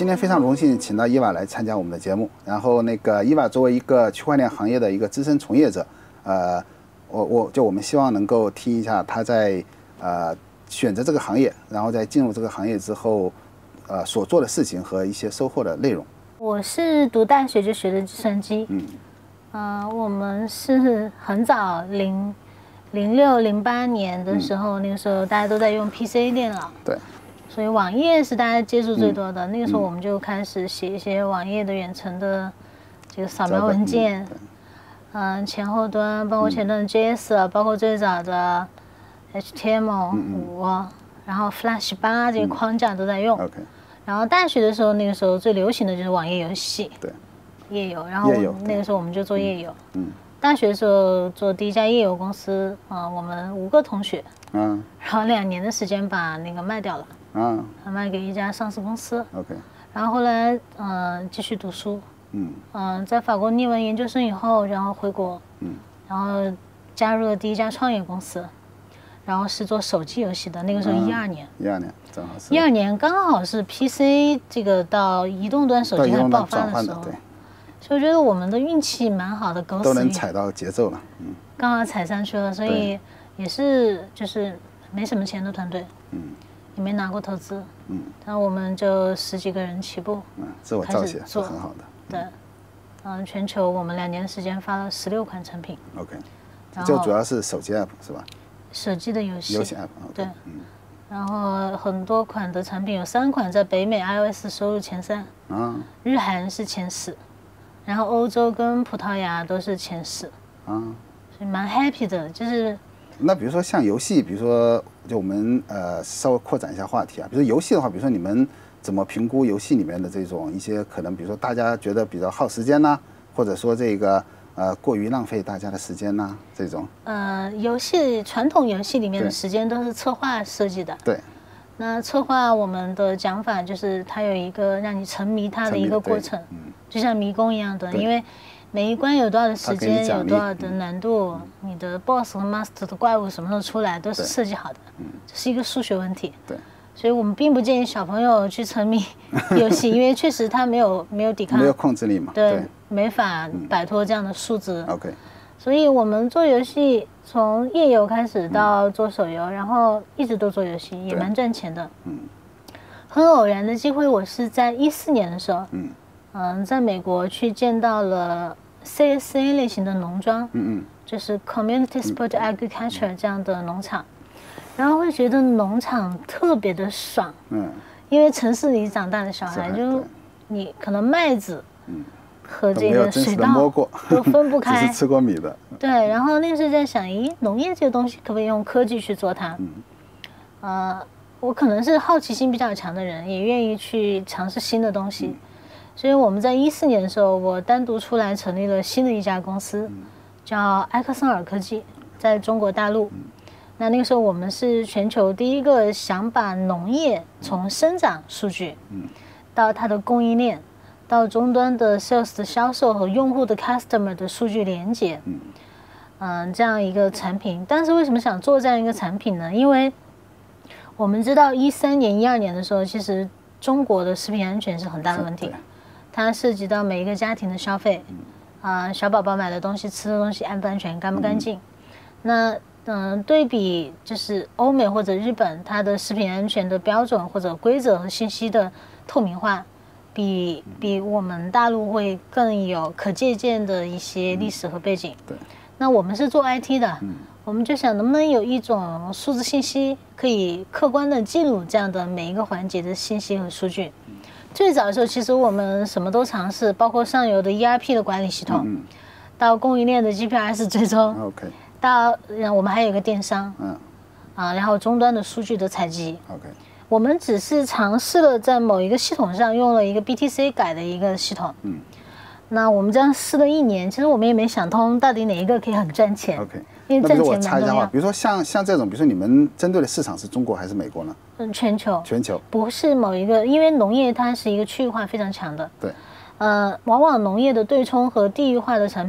天非常荣幸请到伊娃来参加我们的节目。然后那个伊娃作为一个区块链行业的一个资深从业者，我们希望能够听一下他在选择这个行业，然后在进入这个行业之后，所做的事情和一些收获的内容。 我是读大学就学的计算机，我们是很早06、08年的时候，那个时候大家都在用 PC 电脑， 对，所以网页是大家接触最多的。那个时候我们就开始写一些网页的远程的这个扫描文件，前后端，包括前端的 JS，包括最早的 HTML5，然后 Flash 8这个框架都在用。然后大学的时候，那个时候最流行的就是网页游戏，对，页游。然后那个时候我们就做页游。大学的时候做第一家页游公司，我们5个同学，然后2年的时间把那个卖掉了，卖给一家上市公司。然后后来继续读书，在法国念完研究生以后，然后回国，然后加入了第一家创业公司。然后是做手机游戏的，那个时候12年，12年正好是12年，刚好是 PC 这个到移动端手机开始爆发的时候，所以我觉得我们的运气蛮好的，都能踩到节奏了， 刚好踩上去了，所以也是就是没什么钱的团队，也没拿过投资，但我们就10几个人起步， 自我造血是很好的， 对，全球我们2年的时间发了16款产品就主要是手机 app 是吧？ 手机的游戏 app 对，然后很多款的产品有3款在北美 iOS 收入前3，日韩是前10，然后欧洲跟葡萄牙都是前10，所以蛮 happy 的。就是那比如说像游戏，比如说就我们稍微扩展一下话题啊，比如说游戏的话，比如说你们怎么评估游戏里面的这种一些可能，比如说大家觉得比较耗时间呢，或者说这个过于浪费大家的时间呐，这种。 传统游戏里面的时间都是策划设计的。 对。 那策划我们的讲法就是它有一个让你沉迷它的一个过程，就像迷宫一样的，因为每一关有多少的时间，有多少的难度，你的 BOSS 和 MASTER 的怪物什么时候出来都是设计好的，这是一个数学问题。 对。 所以我们并不建议小朋友去沉迷游戏，因为确实他没有抵抗， 没有控制力嘛。 对。没法摆脱这样的数字。所以我们做游戏从页游开始到做手游，然后一直都做游戏，也蛮赚钱的。很偶然的机会，我是在14年的时候，在美国去见到了 CSA 类型的农庄，就是 Community Support Agriculture 这样的农场，然后会觉得农场特别的爽，因为城市里长大的小孩，就你可能麦子。和这个水稻都分不开， 只是吃过米的。 对，然后那时候在想，咦，农业这个东西可不可以用科技去做它？我可能是好奇心比较强的人，也愿意去尝试新的东西。所以我们在14年的时候，我单独出来成立了新的一家公司，叫埃克森尔科技，在中国大陆。那个时候我们是全球第一个想把农业从生长数据到它的供应链。到终端的 sales 的销售和用户的 customer 的数据连接，这样一个产品。但是为什么想做这样一个产品呢？因为我们知道13年、12年的时候，其实中国的食品安全是很大的问题，它涉及到每一个家庭的消费，小宝宝买的东西、吃的东西安不安全、干不干净。那对比就是欧美或者日本，它的食品安全的标准或者规则和信息的透明化。比我们大陆会更有可借鉴的一些历史和背景。那我们是做 IT 的，我们就想能不能有一种数字信息可以客观的记录这样的每一个环节的信息和数据。最早的时候，其实我们什么都尝试，包括上游的 ERP 的管理系统，到供应链的 GPS 追踪，到我们还有一个电商，然后终端的数据的采集。我们只是尝试了在某一个系统上用了一个 BTC 改的一个系统，那我们这样试了1年，其实我们也没想通到底哪一个可以很赚钱。因为赚钱蛮重要。 比如说像这种，比如说你们针对的市场是中国还是美国呢？ 全球。 全球。 不是某一个，因为农业它是一个区域化非常强的。 对。 往往农业的对冲和地域化的产品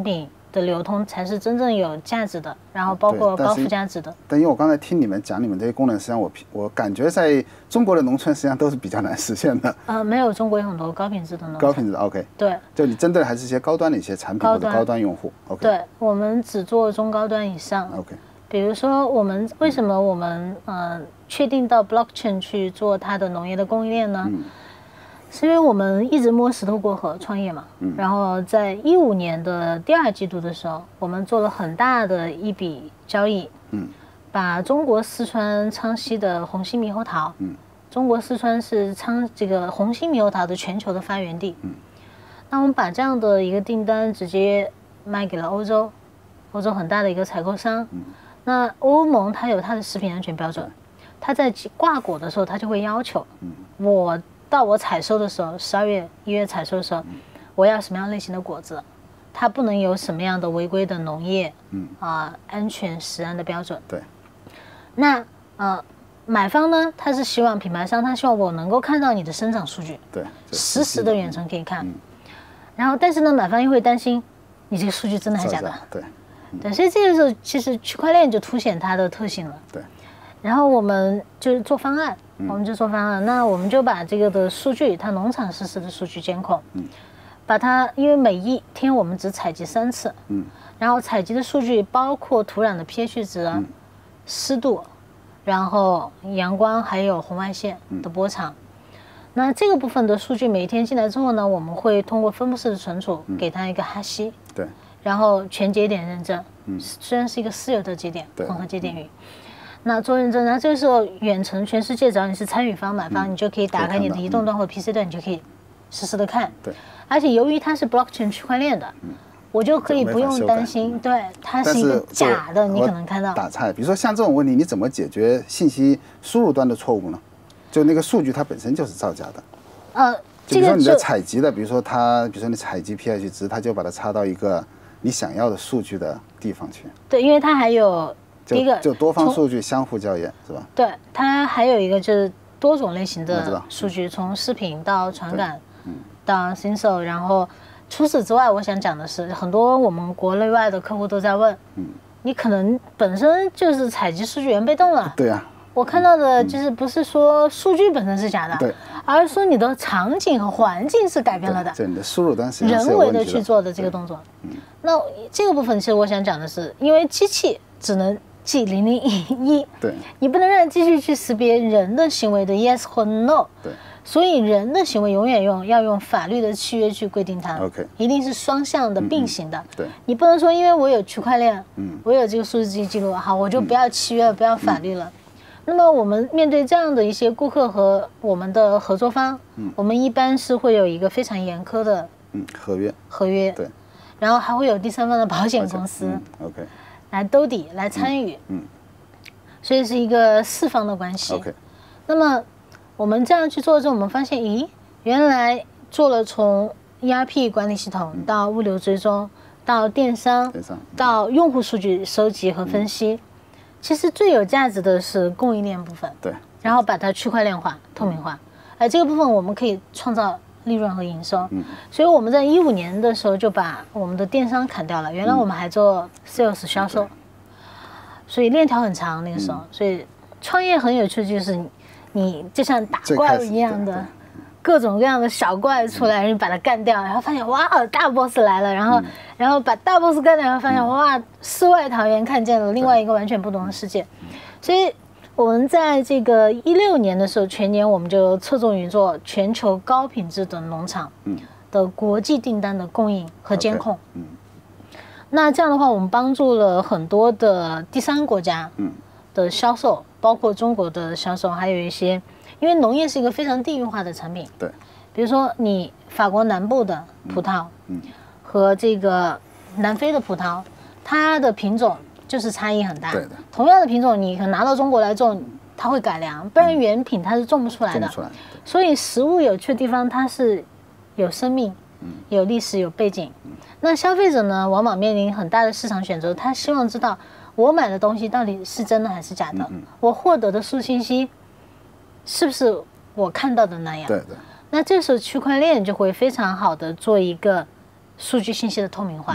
的流通才是真正有价值的，然后包括高附加值的。 但因为我刚才听你们讲你们这些功能，实际上我感觉在中国的农村实际上都是比较难实现的。 没有，中国有很多高品质的农高品质的 OK。 对， 就你针对还是一些高端的一些产品或者高端用户。OK。 对，我们只做中高端以上。 OK。 比如说为什么我们确定到 blockchain 去做它的农业的供应链呢？是因为我们一直摸石头过河创业嘛，然后在2015年的第2季度的时候，我们做了很大的一笔交易，把中国四川昌西的红心猕猴桃，中国四川是这个红心猕猴桃的全球的发源地，那我们把这样的一个订单直接卖给了欧洲很大的一个采购商，那欧盟它有它的食品安全标准，它在挂果的时候它就会要求，我采收的时候，12月、1月采收的时候，我要什么样类型的果子，它不能有什么样的违规的农业，安全食安的标准。 对。 那买方呢，他是希望品牌商，他希望我能够看到你的生长数据， 对， 实时的远程可以看。然后，但是呢，买方又会担心你这个数据真的还是假的？ 对。 对，所以这个时候其实区块链就凸显它的特性了。 对。然后我们就是做方案。那我们就把这个的数据，它农场实时的数据监控，把它，因为每一天我们只采集3次，然后采集的数据包括土壤的 pH 值、湿度，然后阳光还有红外线的波长。那这个部分的数据每一天进来之后呢，我们会通过分布式的存储，给它一个哈希， 对， 然后全节点认证，虽然是一个私有的节点，混合节点域。那做认证，那这个时候远程全世界，只要你是参与方买方，你就可以打开你的移动端或 PC 端，你就可以实时的看。 对。 而且由于它是 blockchain 区块链的，我就可以不用担心，对，它是一个假的，你可能看到。 打岔，比如说像这种问题，你怎么解决信息输入端的错误呢？就那个数据它本身就是造假的。就比如说你的采集的，比如说你采集 pH 值，它就把它插到一个你想要的数据的地方去。 对，因为它还有。第一个就多方数据相互校验是吧？ 对，它还有一个就是多种类型的数据，从视频到传感，到 sensor， 然后除此之外，我想讲的是，很多我们国内外的客户都在问，你可能本身就是采集数据源被动了， 对呀， 我看到的就是不是说数据本身是假的， 对， 而是说你的场景和环境是改变了的， 对，你的输入端人为的去做的这个动作。那这个部分其实我想讲的是，因为机器只能记0011， 对， 你不能让机器去识别人的行为的 yes 或 no， 对， 所以人的行为永远要用法律的契约去规定它 ，OK， 一定是双向的并行的， 对， 你不能说因为我有区块链，我有这个数据记录，好，我就不要契约了，不要法律了。那么我们面对这样的一些顾客和我们的合作方，我们一般是会有一个非常严苛的合约， 对， 然后还会有第三方的保险公司 ，OK， 来兜底来参与，所以是一个4方的关系。 OK， 那么我们这样去做之后，我们发现，咦，原来做了从 ERP 管理系统到物流追踪，到电商，到用户数据收集和分析，其实最有价值的是供应链部分， 对， 然后把它区块链化、透明化，而这个部分我们可以创造利润和营收，所以我们在2015年的时候就把我们的电商砍掉了，原来我们还做 sales 销售，所以链条很长那个时候，所以创业很有趣，就是你就像打怪物一样的各种各样的小怪出来，你把它干掉，然后发现哇大 boss 来了，然后把大 boss 干掉，然后发现哇世外桃源，看见了另外一个完全不同的世界，所以我们在这个2016年的时候，全年我们就侧重于做全球高品质的农场的国际订单的供应和监控。那这样的话，我们帮助了很多的第三国家的销售，包括中国的销售，还有一些，因为农业是一个非常地域化的产品。 对， 比如说你法国南部的葡萄，和这个南非的葡萄，它的品种就是差异很大。 对的， 同样的品种，你可能拿到中国来种，它会改良，不然原品它是种不出来的。所以食物有趣的地方，它是有生命、有历史、有背景。那消费者呢，往往面临很大的市场选择，他希望知道我买的东西到底是真的还是假的，我获得的数信息是不是我看到的那样。 对的。那这时候区块链就会非常好的做一个数据信息的透明化，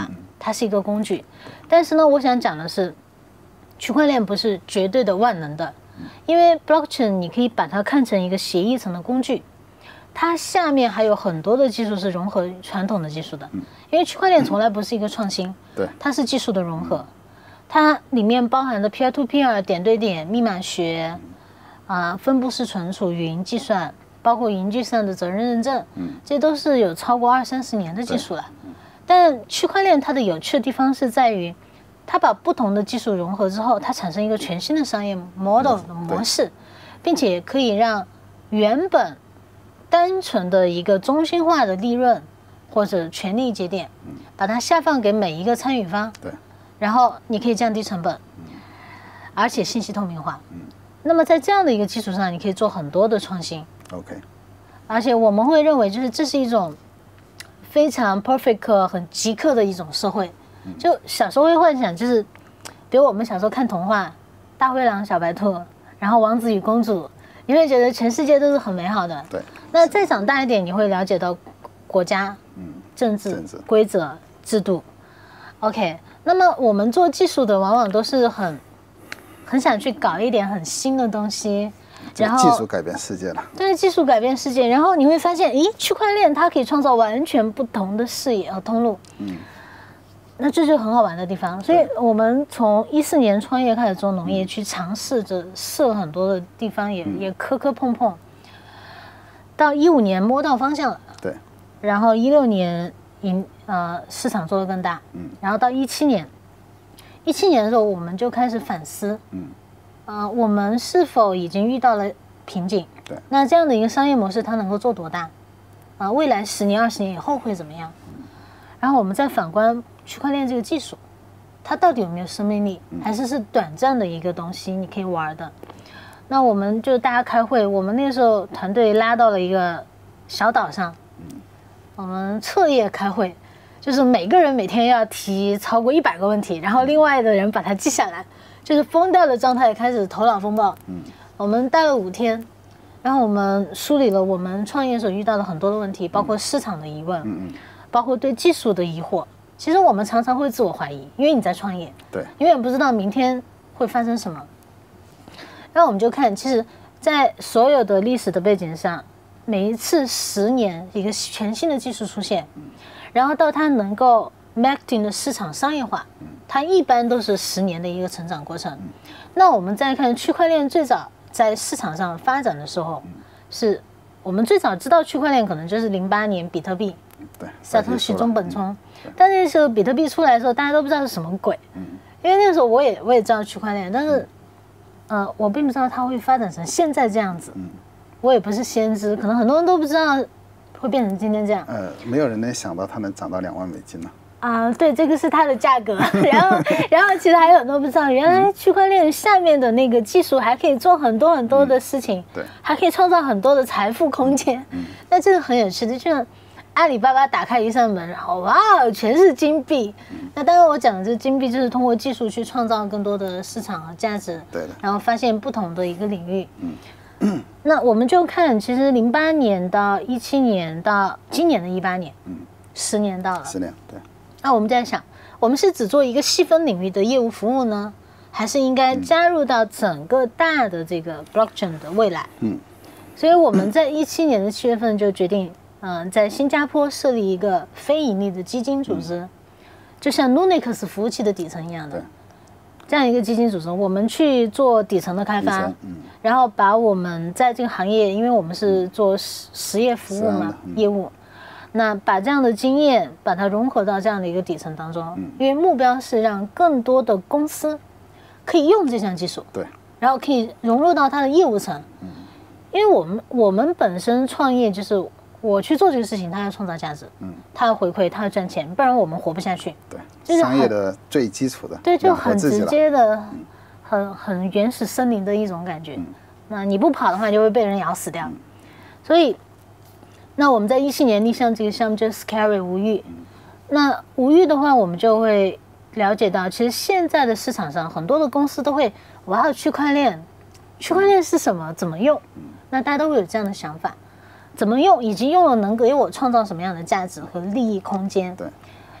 它是一个工具。但是呢，我想讲的是，区块链不是绝对的万能的，因为 blockchain 你可以把它看成一个协议层的工具，它下面还有很多的技术是融合传统的技术的，因为区块链从来不是一个创新， 对， 它是技术的融合，它里面包含的 peer to peer 点对点密码学分布式存储、云计算，包括云计算的责任认证，这都是有超过20-30年的技术了。但区块链它的有趣的地方是在于，它把不同的技术融合之后，它产生一个全新的商业 model 的模式，并且可以让原本单纯的一个中心化的利润或者权利节点，把它下放给每一个参与方， 对， 然后你可以降低成本，而且信息透明化。那么在这样的一个基础上，你可以做很多的创新。 OK， 而且我们会认为，就是这是一种非常 perfect 很极客的一种社会。就小时候会幻想，就是比如我们小时候看童话，大灰狼、小白兔，然后王子与公主，你会觉得全世界都是很美好的。 对。 那再长大一点，你会了解到国家、政治规则、制度。OK， 那么我们做技术的，往往都是很想去搞一点很新的东西。然后技术改变世界了。 对，技术改变世界。然后你会发现，咦，区块链它可以创造完全不同的视野和通路。那这就很好玩的地方。所以我们从14年创业开始做农业，去尝试着试了很多的地方，也磕磕碰碰。到15年摸到方向了。 对。 然后16年市场做得更大。然后到17年的时候，我们就开始反思。我们是否已经遇到了瓶颈？ 对。 那这样的一个商业模式，它能够做多大？未来10年、20年以后会怎么样？然后我们再反观区块链这个技术，它到底有没有生命力，还是短暂的一个东西，你可以玩的？那我们就大家开会，我们那个时候团队拉到了一个小岛上，我们彻夜开会，就是每个人每天要提超过100个问题，然后另外的人把它记下来，就是疯掉的状态，开始头脑风暴。我们待了5天，然后我们梳理了我们创业所遇到的很多的问题，包括市场的疑问，包括对技术的疑惑。其实我们常常会自我怀疑，因为你在创业， 对， 永远不知道明天会发生什么。然后我们就看，其实在所有的历史的背景上，每一次10年一个全新的技术出现，然后到它能够 marketing 的市场商业化，它一般都是10年的一个成长过程。那我们再看区块链最早在市场上发展的时候，是我们最早知道区块链可能就是08年比特币， 对， 萨托许中本聪。但那时候比特币出来的时候，大家都不知道是什么鬼，因为那个时候我也知道区块链，但是我并不知道它会发展成现在这样子。我也不是先知，可能很多人都不知道会变成今天这样。 没有人能想到它能涨到2万美金呢。 对，这个是它的价格。然后其实还有很多不知道，原来区块链下面的那个技术还可以做很多很多的事情， 对， 还可以创造很多的财富空间。那这个很有趣的，就像阿里巴巴打开一扇门，然后哇，全是金币。那当然，我讲的这金币就是通过技术去创造更多的市场和价值， 对的。然后发现不同的一个领域。那我们就看，其实08年到17年到今年的18年，10年到了。 10年，对。 那我们在想，我们是只做一个细分领域的业务服务呢，还是应该加入到整个大的这个 blockchain 的未来？所以我们在17年的7月份就决定，在新加坡设立一个非盈利的基金组织，就像 Nunix 服务器的底层一样的，这样一个基金组织，我们去做底层的开发，然后把我们在这个行业，因为我们是做实业服务嘛，业务。那把这样的经验把它融合到这样的一个底层当中，因为目标是让更多的公司可以用这项技术， 对， 然后可以融入到它的业务层。因为我们本身创业就是我去做这个事情，它要创造价值，它要回馈，它要赚钱，不然我们活不下去。 对， 就是商业的最基础的， 对，就很直接的，很原始森林的一种感觉。那你不跑的话，就会被人咬死掉。所以。那我们在17年立项这个项目就是 Scary 无欲。那无欲的话，我们就会了解到，其实现在的市场上很多的公司都会，我要区块链，区块链是什么？怎么用？那大家都会有这样的想法，怎么用，以及用了能给我创造什么样的价值和利益空间？ 对。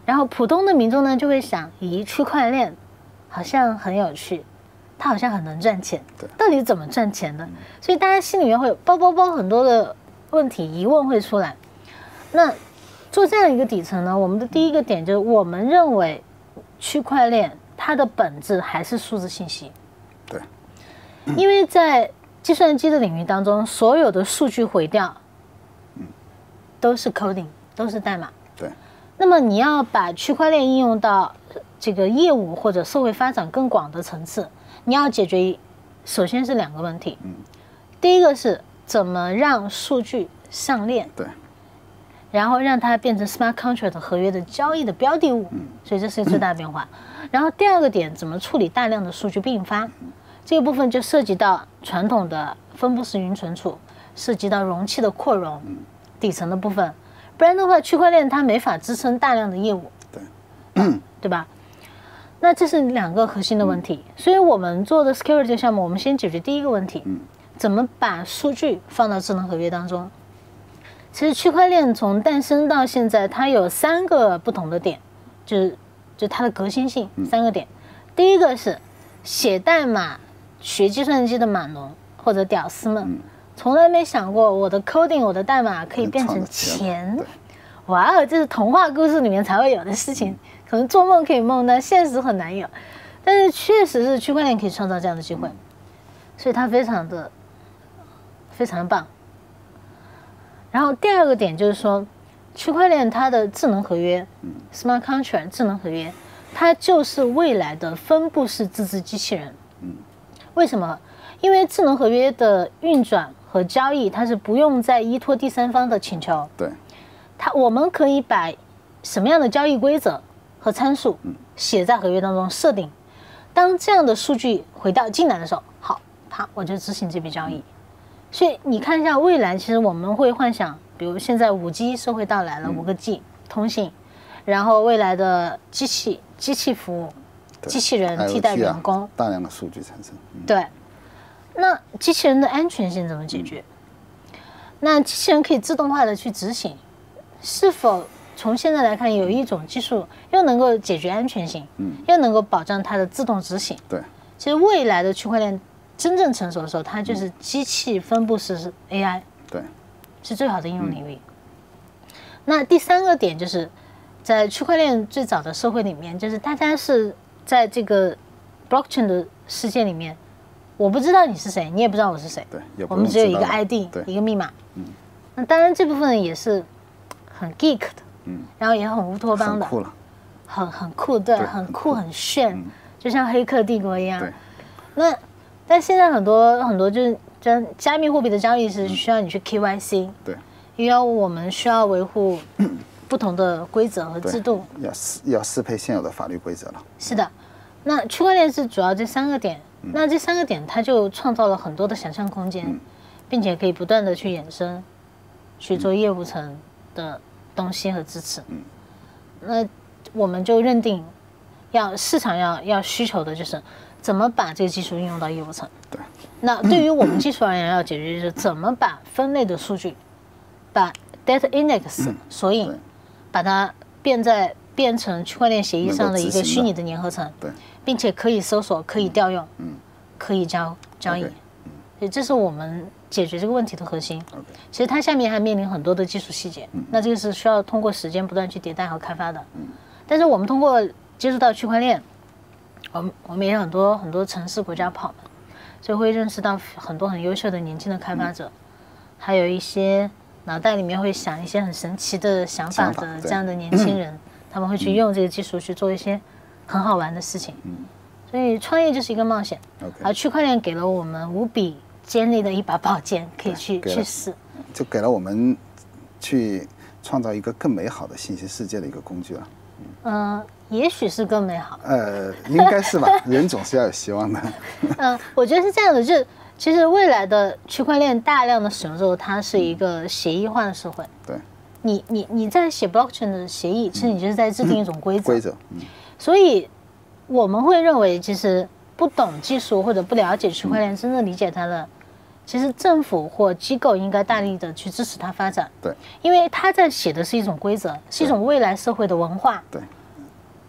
然后普通的民众呢就会想，咦，区块链好像很有趣，它好像很能赚钱，到底怎么赚钱的？所以大家心里面会有包很多的问题疑问会出来。那做这样一个底层呢，我们的第一个点就是我们认为区块链它的本质还是数字信息。 对， 因为在计算机的领域当中，所有的数据毁掉，都是 coding， 都是代码。 对。 那么你要把区块链应用到这个业务或者社会发展更广的层次，你要解决首先是2个问题。第一个是怎么让数据上链。 对。 然后让它变成 smart contract 合约的交易的标的物，所以这是最大的变化。然后第2个点，怎么处理大量的数据并发，这个部分就涉及到传统的分布式云存储，涉及到容器的扩容，底层的部分，不然的话，区块链它没法支撑大量的业务，对吧？那这是2个核心的问题，所以我们做的 security 项目，我们先解决第一个问题，怎么把数据放到智能合约当中。其实区块链从诞生到现在，它有3个不同的点，就它的革新性3个点。第一个是写代码、学计算机的码农或者屌丝们，从来没想过我的 coding、我的代码可以变成钱。哇哦，这是童话故事里面才会有的事情，可能做梦可以梦到，现实很难有。但是确实是区块链可以创造这样的机会，所以它非常的棒。然后第2个点就是说，区块链它的智能合约 ，smart contract 智能合约，它就是未来的分布式自治机器人。为什么？因为智能合约的运转和交易，它是不用再依托第三方的请求。 对。 我们可以把什么样的交易规则和参数写在合约当中设定。当这样的数据回到进来的时候，好，我就执行这笔交易。所以你看一下未来，其实我们会幻想，比如现在5G 社会到来了，5个G 通信，然后未来的机器服务，机器人替代员工， 大量的数据产生。 对，那机器人的安全性怎么解决？那机器人可以自动化的去执行，是否从现在来看有一种技术又能够解决安全性，又能够保障它的自动执行？ 对， 其实未来的区块链真正成熟的时候，它就是机器分布式 AI， 对， 是最好的应用领域。那第3个点就是在区块链最早的社会里面，就是大家是在这个 blockchain 的世界里面，我不知道你是谁，你也不知道我是谁， 对， 我们只有一个 ID， 一个密码。那当然这部分也是很 geek 的，然后也很乌托邦的， 很酷了， 很酷，对，很酷很炫，就像黑客帝国一样。但现在很多就是加密货币的交易是需要你去 KYC， 对， 因为我们需要维护不同的规则和制度， 要适配现有的法律规则了。 是的，那区块链是主要这3个点，那这3个点它就创造了很多的想象空间，并且可以不断的去衍生，去做业务层的东西和支持。那我们就认定，市场要需求的就是怎么把这个技术应用到业务层。 对。 那对于我们技术而言，要解决就是怎么把分类的数据，把 data index 索引，把它变成区块链协议上的一个虚拟的粘合层， 对， 并且可以搜索、可以调用、可以交易。所以这是我们解决这个问题的核心。其实它下面还面临很多的技术细节，那这个是需要通过时间不断去迭代和开发的。但是我们通过接触到区块链，我们也有很多城市国家跑嘛，所以会认识到很多很优秀的年轻的开发者，还有一些脑袋里面会想一些很神奇的想法的这样的年轻人，他们会去用这个技术去做一些很好玩的事情。所以创业就是一个冒险，而区块链给了我们无比尖利的一把宝剑，可以去试， 就给了我们去创造一个更美好的信息世界的一个工具了。 也许是更美好。 应该是吧，人总是要有希望的。 我觉得是这样的，就是其实未来的区块链大量的使用之后，它是一个协议化的社会。 对。 你在写 blockchain 的协议，其实你就是在制定一种规则。所以我们会认为，其实不懂技术或者不了解区块链，真正理解它的，其实政府或机构应该大力的去支持它发展。 对。 因为它在写的是一种规则，是一种未来社会的文化。 对。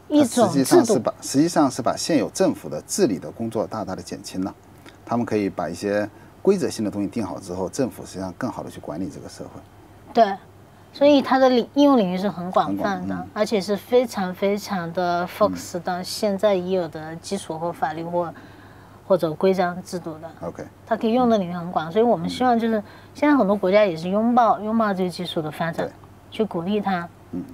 一种制度， 实际上是把现有政府的治理的工作大大的减轻了。他们可以把一些规则性的东西定好之后，政府实际上更好的去管理这个社会。 对，所以它的应用领域是很广泛的，而且是非常非常的 focus 到现在已有的基础或法律或者规章制度的。 OK， 它可以用的领域很广，所以我们希望就是现在很多国家也是拥抱这个技术的发展，去鼓励它。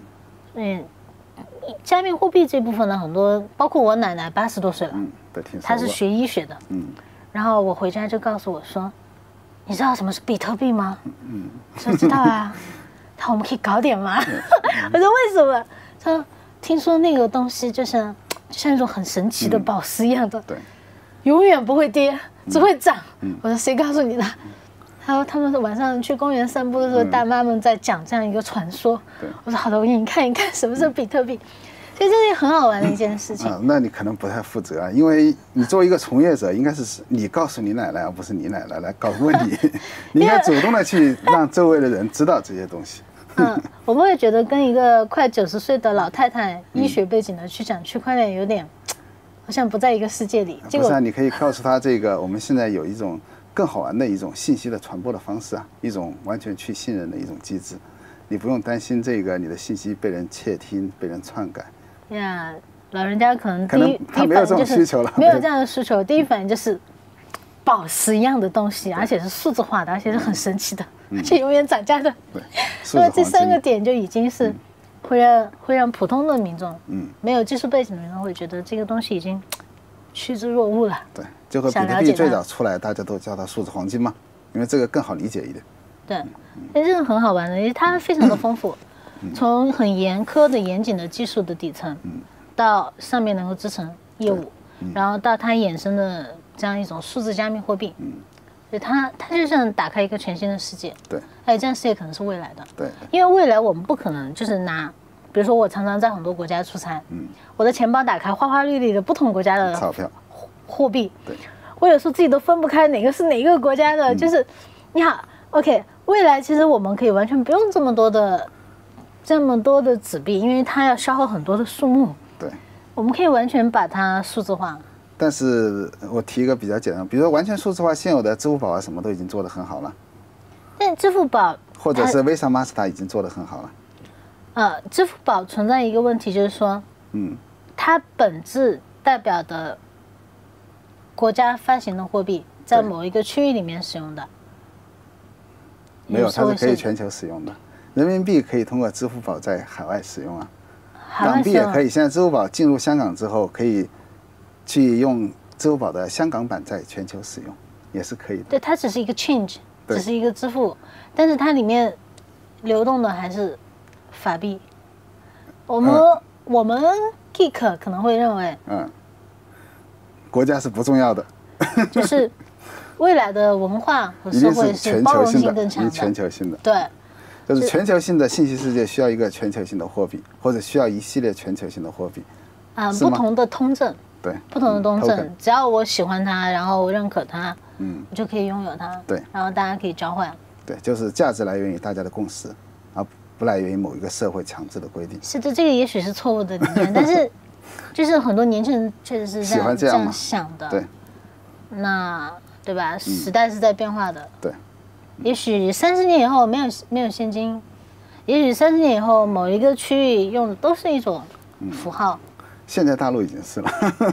加密货币这部分呢，很多包括我奶奶80多岁了，她是学医学的，然后我回家就告诉我说，你知道什么是比特币吗？说知道啊。他说我们可以搞点吗？我说为什么？他说听说那个东西就像一种很神奇的宝石一样的，永远不会跌，只会涨。我说谁告诉你的？他说他们晚上去公园散步的时候，大妈们在讲这样一个传说。我说好的，我给你看一看什么是比特币。所以这是很好玩的一件事情。 那你可能不太负责啊，因为你作为一个从业者，应该是你告诉你奶奶，而不是你奶奶来告诉你。你应该主动的去让周围的人知道这些东西。 我们会觉得跟一个快90岁的老太太，医学背景的去讲区块链，有点好像不在一个世界里。 不是啊，你可以告诉他这个，我们现在有一种更好玩的一种信息的传播的方式啊，一种完全去信任的一种机制，你不用担心这个你的信息被人窃听、被人篡改。 呀，老人家可能他没有这种需求了， 没有这样的需求。第一反应就是宝石一样的东西，而且是数字化的，而且是很神奇的，而且永远涨价的。那么这3个点就已经是会让普通的民众，没有技术背景的民众会觉得这个东西已经趋之若鹜了。 对，就和比特币最早出来，大家都叫它数字黄金嘛，因为这个更好理解一点。 对，这个很好玩的，因为它非常的丰富。从很严苛的严谨的技术的底层，到上面能够支撑业务，然后到它衍生的这样一种数字加密货币，所以它就像打开一个全新的世界。 对， 而且这样世界可能是未来的。 对， 因为未来我们不可能就是比如说我常常在很多国家出差，我的钱包打开花花绿绿的不同国家的钞票、 货币， 对， 我有时候自己都分不开哪个是哪个国家的，就是你好 ，OK， 未来其实我们可以完全不用这么多的纸币，因为它要消耗很多的数目。 对， 我们可以完全把它数字化。 但是我提一个比较简单，比如说完全数字化，现有的支付宝啊什么都已经做得很好了。 但支付宝或者是 Visa、Master 已经做得很好了。 支付宝存在一个问题，就是说，它本质代表的国家发行的货币，在某一个区域里面使用的。 没有，它是可以全球使用的。人民币可以通过支付宝在海外使用啊，港币也可以。现在支付宝进入香港之后，可以去用支付宝的香港版在全球使用，也是可以的。 对，它只是一个 change， 只是一个支付，但是它里面流动的还是法币。我们 Geek 可能会认为， 国家是不重要的， 就是未来的文化和社会是包容性更强的， 全球性的， 对。 就是全球性的信息世界需要一个全球性的货币，或者需要一系列全球性的货币。 不同的通证， 对， 不同的通证，只要我喜欢它，然后我认可它，我就可以拥有它。 对， 然后大家可以交换。 对，就是价值来源于大家的共识，而不来源于某一个社会强制的规定。 是的，这个也许是错误的理念，但是就是很多年轻人确实是这样想的。 对， 那对吧？时代是在变化的。 对。 也许30年以后没有现金，也许30年以后某一个区域用的都是一种符号。 现在大陆已经是了。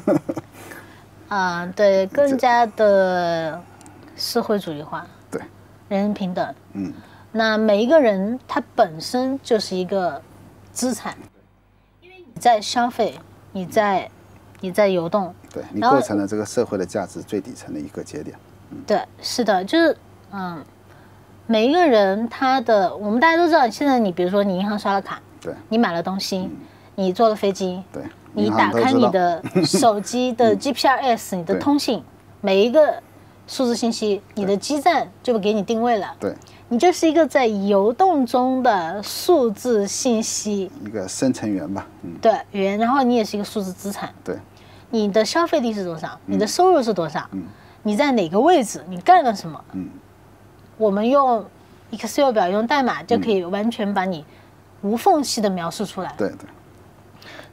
对，更加的社会主义化， 对， 人人平等。那每一个人他本身就是一个资产，因为你在消费，你在游动， 对，你构成了这个社会的价值最底层的一个节点。 对，是的，就是每一个人我们大家都知道，现在你比如说你银行刷了卡， 对， 你买了东西，你坐了飞机， 对， 你打开你的手机的 GPRS， 你的通信，每一个数字信息，你的基站就给你定位了， 对， 你就是一个在游动中的数字信息， 一个生成源吧， 对，源，然后你也是一个数字资产， 对， 你的消费力是多少，你的收入是多少，你在哪个位置，你干了什么，我们用 Excel 表用代码就可以完全把你无缝隙的描述出来。 对对。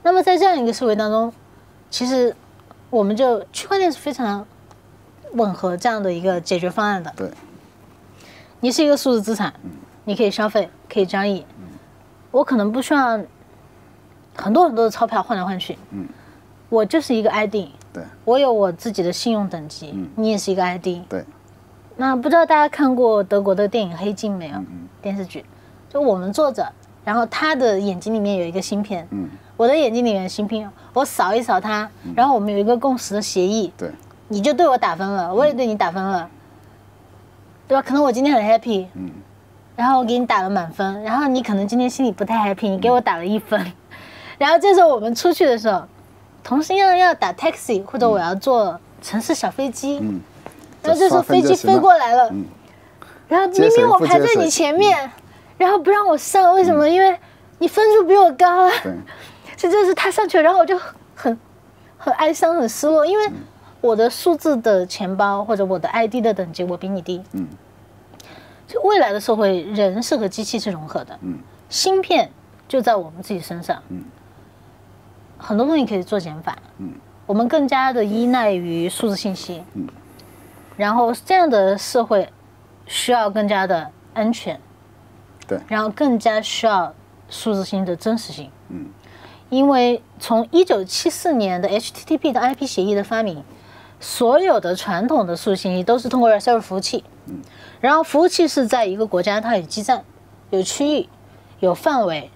那么在这样一个社会当中，其实我们就区块链是非常吻合这样的一个解决方案的。 对， 你是一个数字资产，你可以消费，可以交易。我可能不需要很多的钞票换来换去。我就是一个 ID。 对， 我有我自己的信用等级，你也是一个 ID。 对。 那不知道大家看过德国的电影《黑镜》没有？电视剧，就我们坐着，然后他的眼睛里面有一个芯片，我的眼睛里面有芯片，我扫一扫它，然后我们有一个共识的协议， 对， 你就对我打分了，我也对你打分了，对吧？可能我今天很 happy，然后我给你打了满分，然后你可能今天心里不太 happy，你给我打了1分，然后这时候我们出去的时候，同时要打 taxi 或者我要坐城市小飞机，然后这时候飞机飞过来了，然后明明我排在你前面，然后不让我上，为什么？因为你分数比我高啊。对，这是他上去了，然后我就很哀伤、很失落，因为我的数字的钱包或者我的 ID 的等级我比你低。就未来的社会，人是和机器是融合的。芯片就在我们自己身上。很多东西可以做减法。我们更加的依赖于数字信息。然后这样的社会需要更加的安全。 对。 然后更加需要数字性的真实性。因为从1974年的 HTTP 的 IP 协议的发明，所有的传统的数字信息都是通过 reserve 服务器。然后服务器是在一个国家，它有基站、有区域、有范围，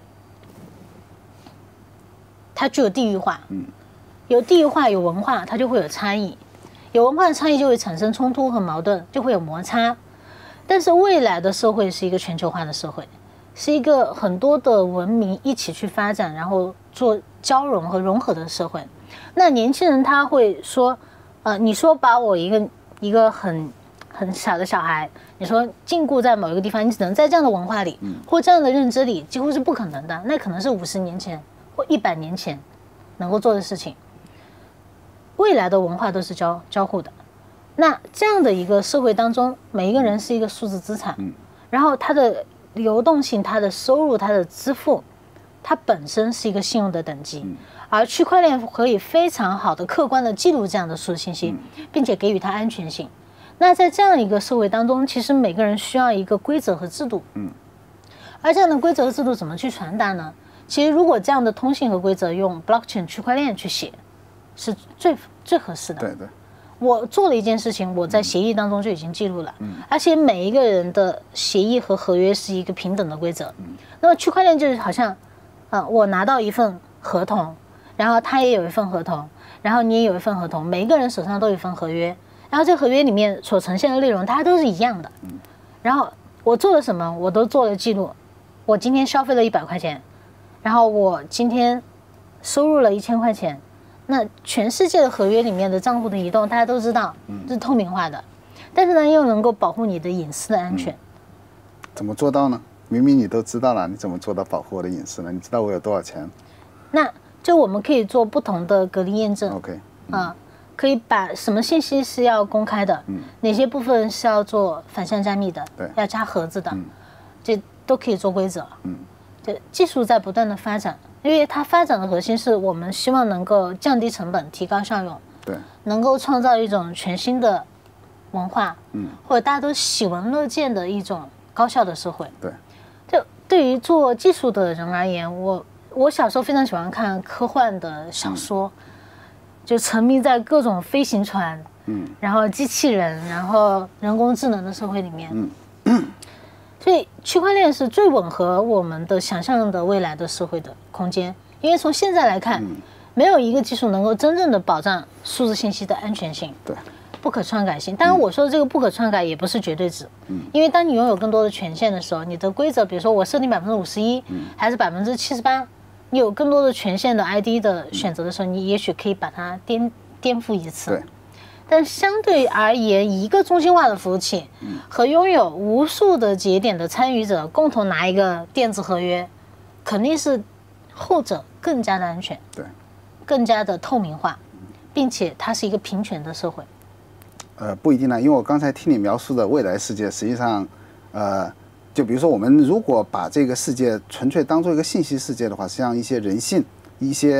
它具有地域化。有地域化、有文化，它就会有差异。有文化的差异就会产生冲突和矛盾，就会有摩擦。但是未来的社会是一个全球化的社会，是一个很多的文明一起去发展，然后做交融和融合的社会。那年轻人他会说，你说把我一个很小的小孩，你说禁锢在某一个地方，你只能在这样的文化里或这样的认知里，几乎是不可能的。那可能是50年前或100年前能够做的事情。未来的文化都是交互的。那这样的一个社会当中，每一个人是一个数字资产，然后它的流动性、它的收入、它的支付，它本身是一个信用的等级。而区块链可以非常好的客观的记录这样的数字信息，并且给予它安全性。那在这样一个社会当中，其实每个人需要一个规则和制度。而这样的规则和制度怎么去传达呢？其实如果这样的通信和规则用 blockchain 区块链去写，是最合适的。 对对。 我做了一件事情，我在协议当中就已经记录了，而且每一个人的协议和合约是一个平等的规则。那么区块链就是好像，我拿到一份合同，然后他也有一份合同，然后你也有一份合同，每一个人手上都有一份合约，然后这个合约里面所呈现的内容，它都是一样的。然后我做了什么，我都做了记录。我今天消费了100块钱，然后我今天收入了1000块钱。那全世界的合约里面的账户的移动，大家都知道，是透明化的，但是呢，又能够保护你的隐私的安全。 怎么做到呢？明明你都知道了，你怎么做到保护我的隐私呢？你知道我有多少钱？ 那就我们可以做不同的隔离验证。 OK。 可以把什么信息是要公开的，哪些部分是要做反向加密的，要加盒子的，这都可以做规则。这技术在不断的发展。因为它发展的核心是我们希望能够降低成本、提高效用， 对， 能够创造一种全新的文化，或者大家都喜闻乐见的一种高效的社会。 对， 就对于做技术的人而言，我小时候非常喜欢看科幻的小说，就沉迷在各种飞行船，然后机器人，然后人工智能的社会里面。所以区块链是最吻合我们的想象的未来的社会的空间，因为从现在来看，没有一个技术能够真正的保障数字信息的安全性， 对， 不可篡改性。当然，我说的这个不可篡改也不是绝对值，因为当你拥有更多的权限的时候，你的规则，比如说我设定51%，还是78%，你有更多的权限的 ID 的选择的时候，你也许可以把它颠覆一次。 对。 但相对而言，一个中心化的服务器和拥有无数的节点的参与者共同拿一个电子合约，肯定是后者更加的安全， 对， 更加的透明化，并且它是一个平权的社会。 不一定呢，因为我刚才听你描述的未来世界，实际上，就比如说我们如果把这个世界纯粹当做一个信息世界的话，实际上一些人性、一些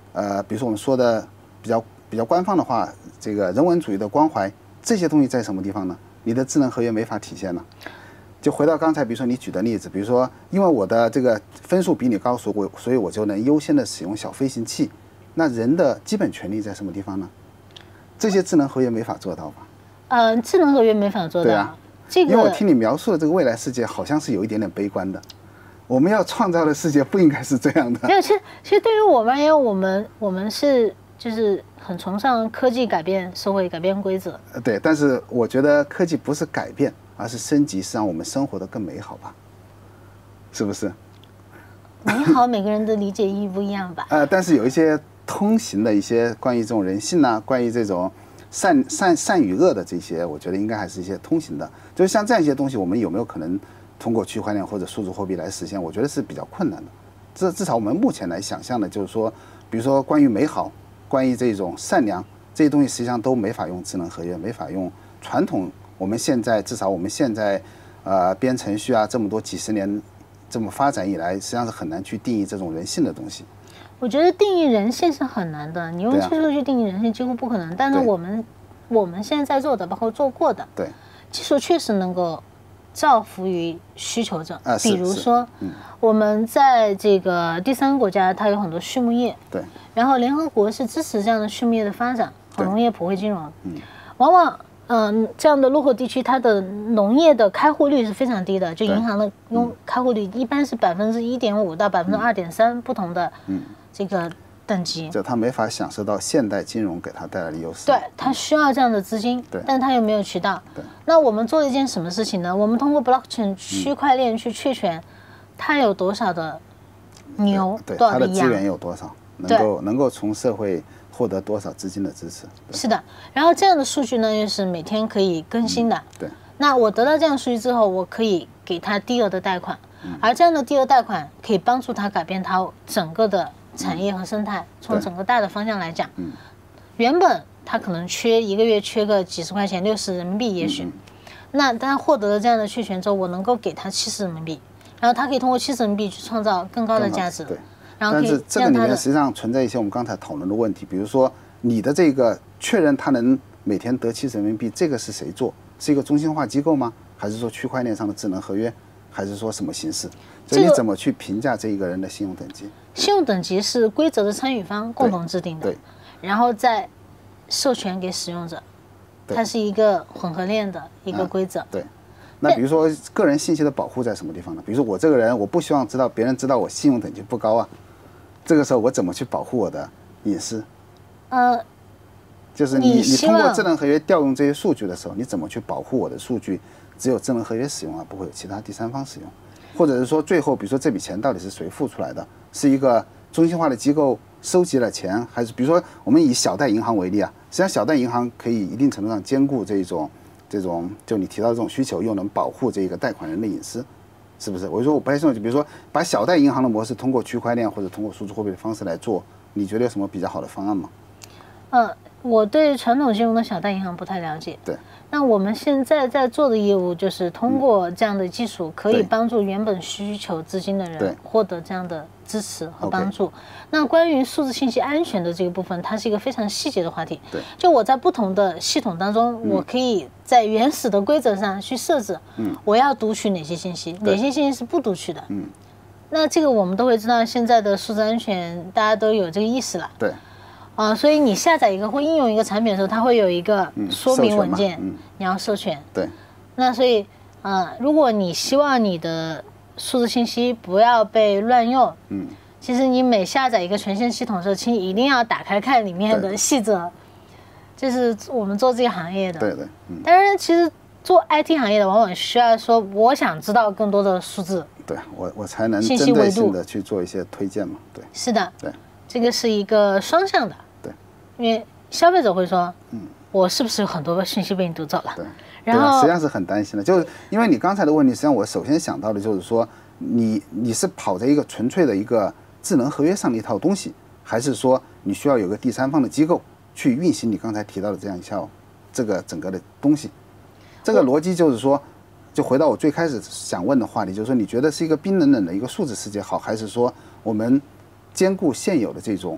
比如说我们说的比较官方的话，这个人文主义的关怀，这些东西在什么地方呢？你的智能合约没法体现呢。就回到刚才，比如说你举的例子，比如说因为我的这个分数比你高，所以我就能优先的使用小飞行器。那人的基本权利在什么地方呢？这些智能合约没法做到吧？ 智能合约没法做到。 对啊， 这个因为我听你描述的这个未来世界，好像是有一点点悲观的。我们要创造的世界不应该是这样的。 没有，其实对于我们而言，我们是就是很崇尚科技改变社会、改变规则。 对，但是我觉得科技不是改变，而是升级，是让我们生活得更美好吧？是不是？ 美好，每个人的理解意义不一样吧？ 但是有一些通行的一些关于这种人性啊，关于这种善与恶的这些，我觉得应该还是一些通行的。就是像这样一些东西，我们有没有可能通过区块链或者数字货币来实现？我觉得是比较困难的。至少我们目前来想象的，就是说，比如说关于美好，关于这种善良这些东西，实际上都没法用智能合约，没法用传统。我们现在至少我们现在编程序啊，这么多几十年这么发展以来，实际上是很难去定义这种人性的东西。 我觉得定义人性是很难的，你用技术去定义人性几乎不可能。但是我们现在在做的，包括做过的， 对， 技术确实能够造福于需求者。比如说，我们在这个第三个国家，它有很多畜牧业， 对， 然后联合国是支持这样的畜牧业的发展和农业普惠金融，往往这样的落后地区，它的农业的开户率是非常低的，就银行的开户率一般是1.5%到2.3%不同的这个等级， 就他没法享受到现代金融给他带来的优势。 对，他需要这样的资金，但他又没有渠道。那我们做了一件什么事情呢？我们通过 blockchain 区块链去确权，它有多少的牛， 对， 多少的羊， 它的资源有多少，能够从社会获得多少资金的支持。 是的，然后这样的数据呢，又是每天可以更新的。 对， 那我得到这样的数据之后，我可以给他低额的贷款，而这样的低额贷款可以帮助他改变他整个的产业和生态。从整个大的方向来讲，原本他可能一个月缺个几十块钱，60人民币也许，那当他获得了这样的确权之后，我能够给他70人民币，然后他可以通过70人民币去创造更高的价值。 对， 然后可以但是这个里面实际上存在一些我们刚才讨论的问题，比如说你的这个确认他能每天得70人民币，这个是谁做？是一个中心化机构吗？还是说区块链上的智能合约？还是说什么形式？所以你怎么去评价这一个人的信用等级？ 信用等级是规则的参与方共同制定的，然后再授权给使用者，它是一个混合链的一个规则。 对。那比如说个人信息的保护在什么地方呢？比如说我这个人，我不希望别人知道我信用等级不高啊，这个时候我怎么去保护我的隐私？就是你通过智能合约调用这些数据的时候，你怎么去保护我的数据只有智能合约使用，而不会有其他第三方使用？或者是说最后比如说这笔钱到底是谁付出来的？是一个中心化的机构收集了钱，还是比如说我们以小贷银行为例啊，实际上小贷银行可以一定程度上兼顾这种就你提到的这种需求，又能保护这个贷款人的隐私，是不是？我就说我不太清楚，就比如说把小贷银行的模式通过区块链或者通过数字货币的方式来做，你觉得有什么比较好的方案吗？ 我对传统金融的小贷银行不太了解。 对。 那我们现在在做的业务就是通过这样的技术，可以帮助原本需求资金的人获得这样的支持和帮助。那关于数字信息安全的这个部分，它是一个非常细节的话题。 对。 就我在不同的系统当中，我可以在原始的规则上去设置，我要读取哪些信息，哪些信息是不读取的。那这个我们都会知道，现在的数字安全大家都有这个意识了。 对。 所以你下载一个或应用一个产品的时候，它会有一个说明文件，你要授权。 对。 那所以如果你希望你的数字信息不要被乱用，其实你每下载一个权限系统的时候，请你一定要打开看里面的细则。这是我们做这个行业的。 对。 当然，其实做 IT 行业的往往需要说，我想知道更多的数字。 对，我才能针对性的去做一些推荐嘛。对。 是的。 对。 这个是一个双向的。因为消费者会说，我是不是有很多信息被你读走了？ 对， 然后实际上是很担心的，就是因为你刚才的问题，实际上我首先想到的就是说，你是跑在一个纯粹的一个智能合约上的一套东西，还是说你需要有个第三方的机构去运行你刚才提到的这样一套这个整个的东西？这个逻辑就是说，就回到我最开始想问的话题，就是说你觉得是一个冰冷冷的一个数字世界好，还是说我们兼顾现有的这种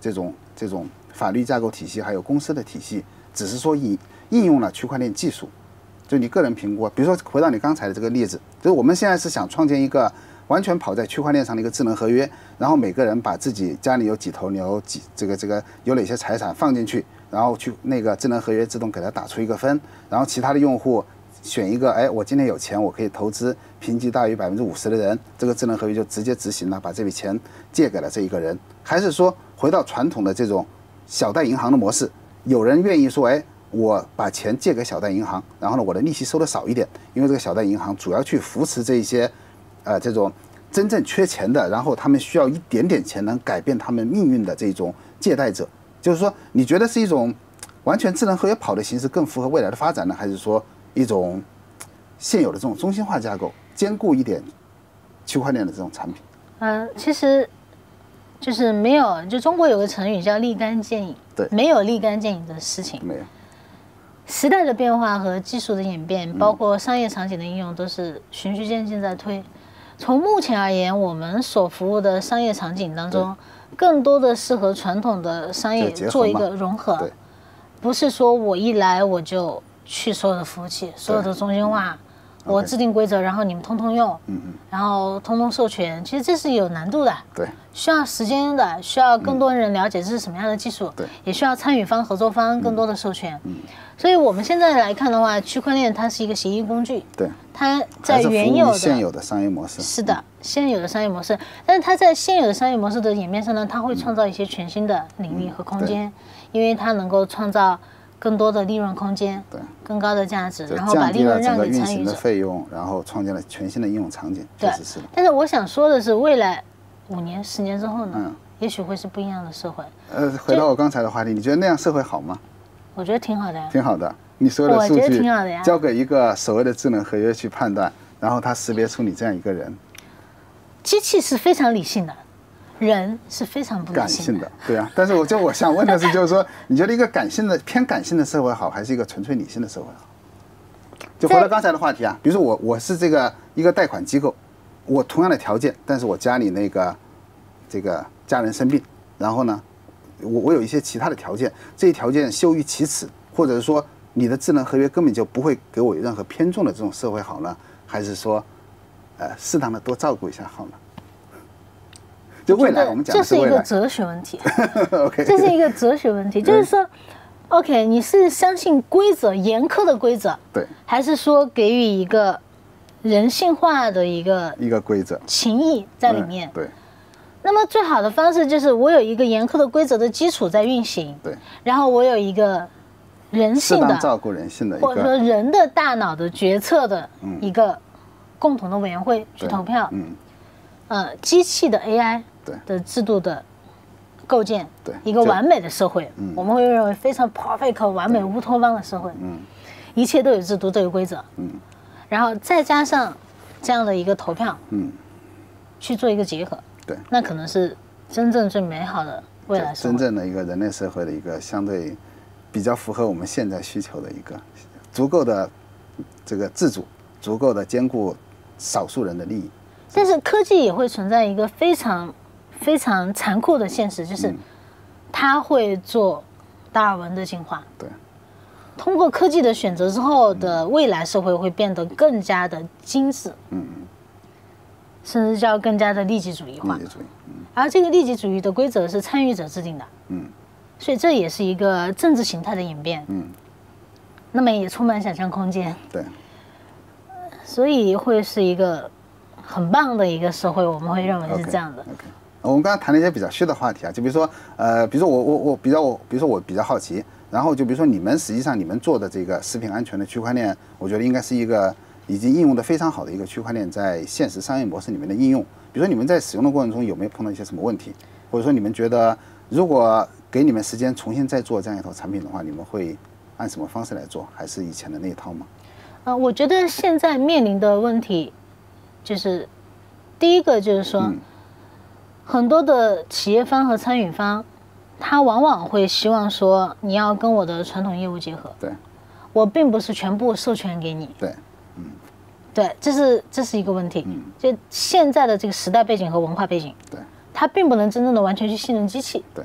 这种法律架构体系，还有公司的体系，只是说应用了区块链技术。就你个人评估，比如说回到你刚才的这个例子，就是我们现在是想创建一个完全跑在区块链上的一个智能合约，然后每个人把自己家里有几头牛，这个有哪些财产放进去，然后去那个智能合约自动给它打出一个分，然后其他的用户选一个，哎，我今天有钱，我可以投资评级大于50%的人，这个智能合约就直接执行了，把这笔钱借给了这一个人。还是说回到传统的这种小贷银行的模式，有人愿意说，哎，我把钱借给小贷银行，然后呢，我的利息收的少一点，因为这个小贷银行主要去扶持这一些，这种真正缺钱的，然后他们需要一点点钱能改变他们命运的这种借贷者。就是说，你觉得是一种完全智能合约跑的形式更符合未来的发展呢，还是说一种现有的这种中心化架构，兼顾一点区块链的这种产品？ 其实就是没有，就中国有个成语叫立竿见影， 对， 没有立竿见影的事情， 没有。 时代的变化和技术的演变，包括商业场景的应用，都是循序渐进在推。从目前而言，我们所服务的商业场景当中，更多的是和传统的商业做一个融合，不是说我一来我就去所有的服务器，所有的中心化，我制定规则，然后你们通通用，然后通通授权，其实这是有难度的， 对， 需要时间的，需要更多人了解这是什么样的技术， 对， 也需要参与方、合作方更多的授权，所以我们现在来看的话，区块链它是一个协议工具， 对， 它在原有的现有的商业模式， 是的，现有的商业模式，但是它在现有的商业模式的演变上呢，它会创造一些全新的领域和空间，因为它能够创造更多的利润空间， 对， 更高的价值，然后把利润让给参与者， 运行的费用，然后创建了全新的应用场景，确实是的。 但是我想说的是，未来5年、10年之后呢，也许会是不一样的社会。 回到我刚才的话题，你觉得那样社会好吗？ 我觉得挺好的呀， 挺好的。你所有的数据呀， 交给一个所谓的智能合约去判断，然后它识别出你这样一个人。 机器是非常理性的，人是非常不理性的。 感性的，对啊。但是我想问的是，就是说，你觉得一个偏感性的社会好，还是一个纯粹理性的社会好？就回到刚才的话题啊，比如说我是一个贷款机构，我同样的条件，但是我家里这个家人生病，然后呢，我有一些其他的条件，这些条件羞于启齿，或者是说你的智能合约根本就不会给我有任何偏重的这种社会好呢，还是说适当的多照顾一下好呢？就未来我们讲的是未来， 这是一个哲学问题。 OK， 这是一个哲学问题，就是说 ，OK， 你是相信规则严苛的规则， 对， 还是说给予一个人性化的一个规则情谊在里面？ 对。 那么最好的方式就是我有一个严苛的规则的基础在运行， 对， 然后我有一个人性的适当照顾人性的， 或者说人的大脑的决策的一个共同的委员会去投票，机器的 AI 的制度的构建， 对， 一个完美的社会，我们会认为非常 perfect 完美乌托邦的社会，一切都有制度都有规则，然后再加上这样的一个投票，去做一个结合。 对， 那可能是真正最美好的未来社会， 真正的一个人类社会的一个相对比较符合我们现在需求的一个足够的这个自主，足够的兼顾少数人的利益。 但是科技也会存在一个非常非常残酷的现实，就是它会做达尔文的进化。 对， 通过科技的选择之后的未来社会会变得更加的精致。甚至叫更加的利己主义化，而这个利己主义的规则是参与者制定的，所以这也是一个政治形态的演变，那么也充满想象空间， 对， 所以会是一个很棒的一个社会，我们会认为是这样的。 OK， 我们刚刚谈了一些比较虚的话题啊，就比如说我比较好奇，然后就比如说你们实际上你们做的这个食品安全的区块链，我觉得应该是一个已经应用的非常好的一个区块链在现实商业模式里面的应用。比如说你们在使用的过程中有没有碰到一些什么问题，或者说你们觉得如果给你们时间重新再做这样一套产品的话，你们会按什么方式来做，还是以前的那一套吗？ 我觉得现在面临的问题就是第一个就是说，很多的企业方和参与方他往往会希望说你要跟我的传统业务结合， 对， 我并不是全部授权给你， 对， 对，这是一个问题。就现在的这个时代背景和文化背景， 对， 它并不能真正的完全去信任机器， 对，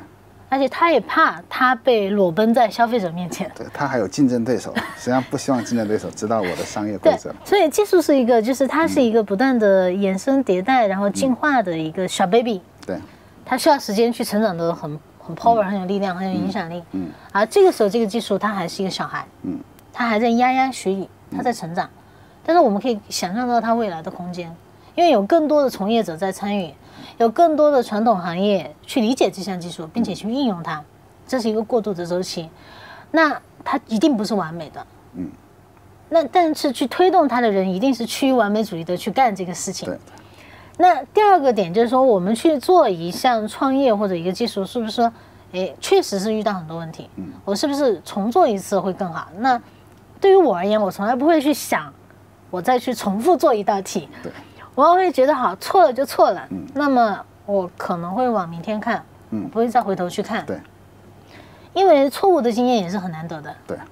而且他也怕他被裸奔在消费者面前。 对，他还有竞争对手，实际上不希望竞争对手知道我的商业规则。 所以技术是一个，就是它是一个不断的衍生迭代，然后进化的一个小 baby。 对， 它需要时间去成长的很 power，很有力量，很有影响力。而这个时候这个技术它还是一个小孩，它还在牙牙学语，它在成长。但是我们可以想象到它未来的空间，因为有更多的从业者在参与。有更多的传统行业去理解这项技术，并且去应用它，这是一个过渡的周期。那它一定不是完美的，那但是去推动它的人一定是趋于完美主义的去干这个事情。 对。 那第二个点就是说，我们去做一项创业或者一个技术，是不是说，确实是遇到很多问题，我是不是重做一次会更好？那对于我而言，我从来不会去想，我再去重复做一道题。 对。 我会觉得好，错了就错了，那么我可能会往明天看，不会再回头去看， 对， 因为错误的经验也是很难得的， 对，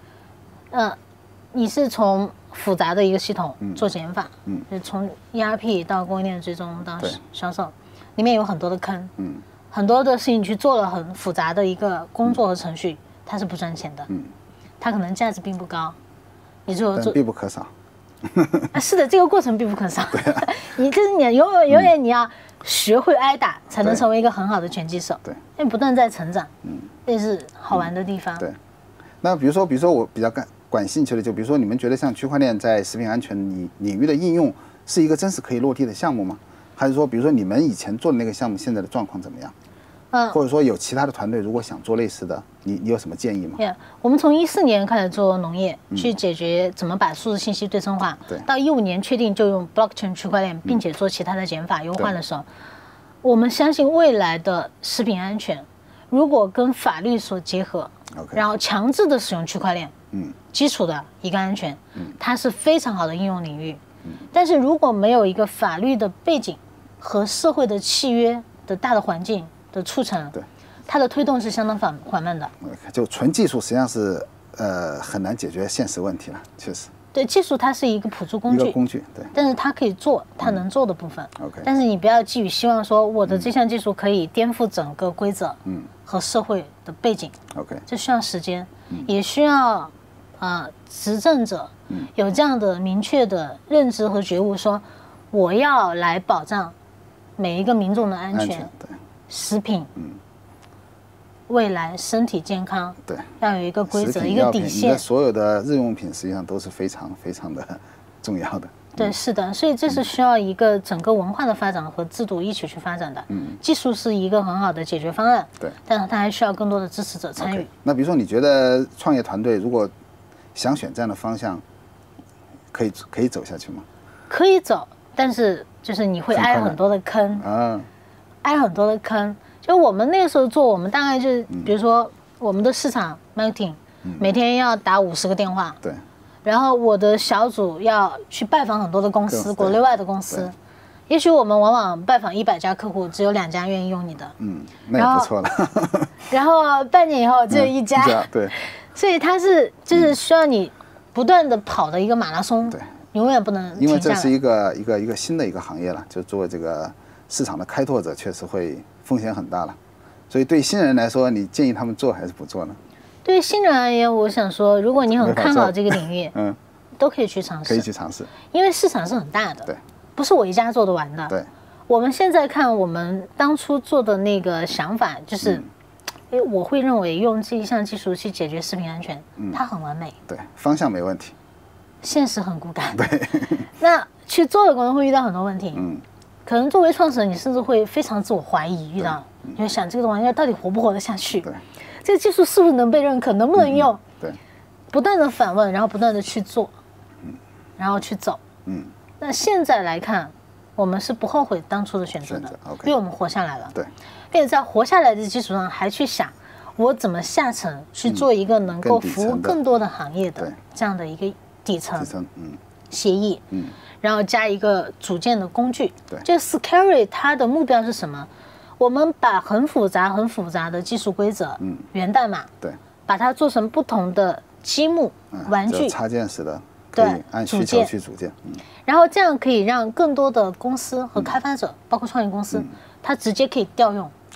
你是从复杂的一个系统做减法，就从 ERP 到供应链追踪到销售，里面有很多的坑，很多的事情去做了很复杂的一个工作和程序，它是不赚钱的，它可能价值并不高，你最后做必不可少。 是的，这个过程必不可少。你就是你永远你要学会挨打，才能成为一个很好的拳击手。 对， 因为不断在成长，这是好玩的地方。 对，那比如说我比较感兴趣的，就比如说你们觉得像区块链在食品安全领域的应用，是一个真实可以落地的项目吗？还是说，比如说你们以前做的那个项目，现在的状况怎么样？或者说有其他的团队如果想做类似的，你有什么建议吗？ 我们从14年开始做农业，去解决怎么把数字信息对称化，到15年确定就用 blockchain 区块链，并且做其他的减法优化的时候，我们相信未来的食品安全，如果跟法律所结合，然后强制的使用区块链，基础的一个安全，它是非常好的应用领域。但是如果没有一个法律的背景和社会的契约的大的环境的促成，它的推动是相当缓慢的。 就纯技术实际上是很难解决现实问题了，确实。 对，技术它是一个辅助工具， 对。 但是它可以做它能做的部分。但是你不要寄予希望说我的这项技术可以颠覆整个规则和社会的背景。这需要时间，也需要执政者有这样的明确的认知和觉悟，说我要来保障每一个民众的安全，食品，未来身体健康， 对， 要有一个规则，一个底线。 你的所有的日用品实际上都是非常非常的重要的。 对，是的，所以这是需要一个整个文化的发展和制度一起去发展的。技术是一个很好的解决方案， 对， 但是它还需要更多的支持者参与。 那比如说，你觉得创业团队如果想选这样的方向，可以走下去吗？ 可以走，但是就是你会挨很多的坑挨很多的坑。就我们那个时候做，我们大概就是，比如说我们的市场 marketing，每天要打50个电话， 对。 然后我的小组要去拜访很多的公司，国内外的公司。也许我们往往拜访100家客户，只有2家愿意用你的， 那也不错了。 然后半年以后只有1家， 对。 所以它就是需要你不断的跑的一个马拉松，对，永远不能停下来。 因为这是一个新的一个行业了，就做这个市场的开拓者，确实会风险很大了。所以对新人来说，你建议他们做还是不做呢？ 对于新人而言，我想说，如果你很看好这个领域，都可以去尝试， 可以去尝试， 因为市场是很大的， 对， 不是我一家做得完的。 对， 我们现在看我们当初做的那个想法，就是我会认为用这一项技术去解决食品安全，它很完美， 对，方向没问题， 现实很骨感， 对。 那去做的过程会遇到很多问题，可能作为创始人，你甚至会非常自我怀疑，遇到你会想这个玩意儿到底活不活得下去？对。这个技术是不是能被认可，能不能用？ 对， 不断的反问，然后不断的去做，然后去走。那现在来看，我们是不后悔当初的选择的，因为我们活下来了。 对， 并且在活下来的基础上，还去想我怎么下沉去做一个能够服务更多的行业的这样的一个底层协议，然后加一个组件的工具。对，这 Scary 它的目标是什么？我们把很复杂的技术规则，源代码，对，把它做成不同的积木、玩具、 插件式的，可以按需求去组件， 然后这样可以让更多的公司和开发者，包括创业公司，它直接可以调用，对，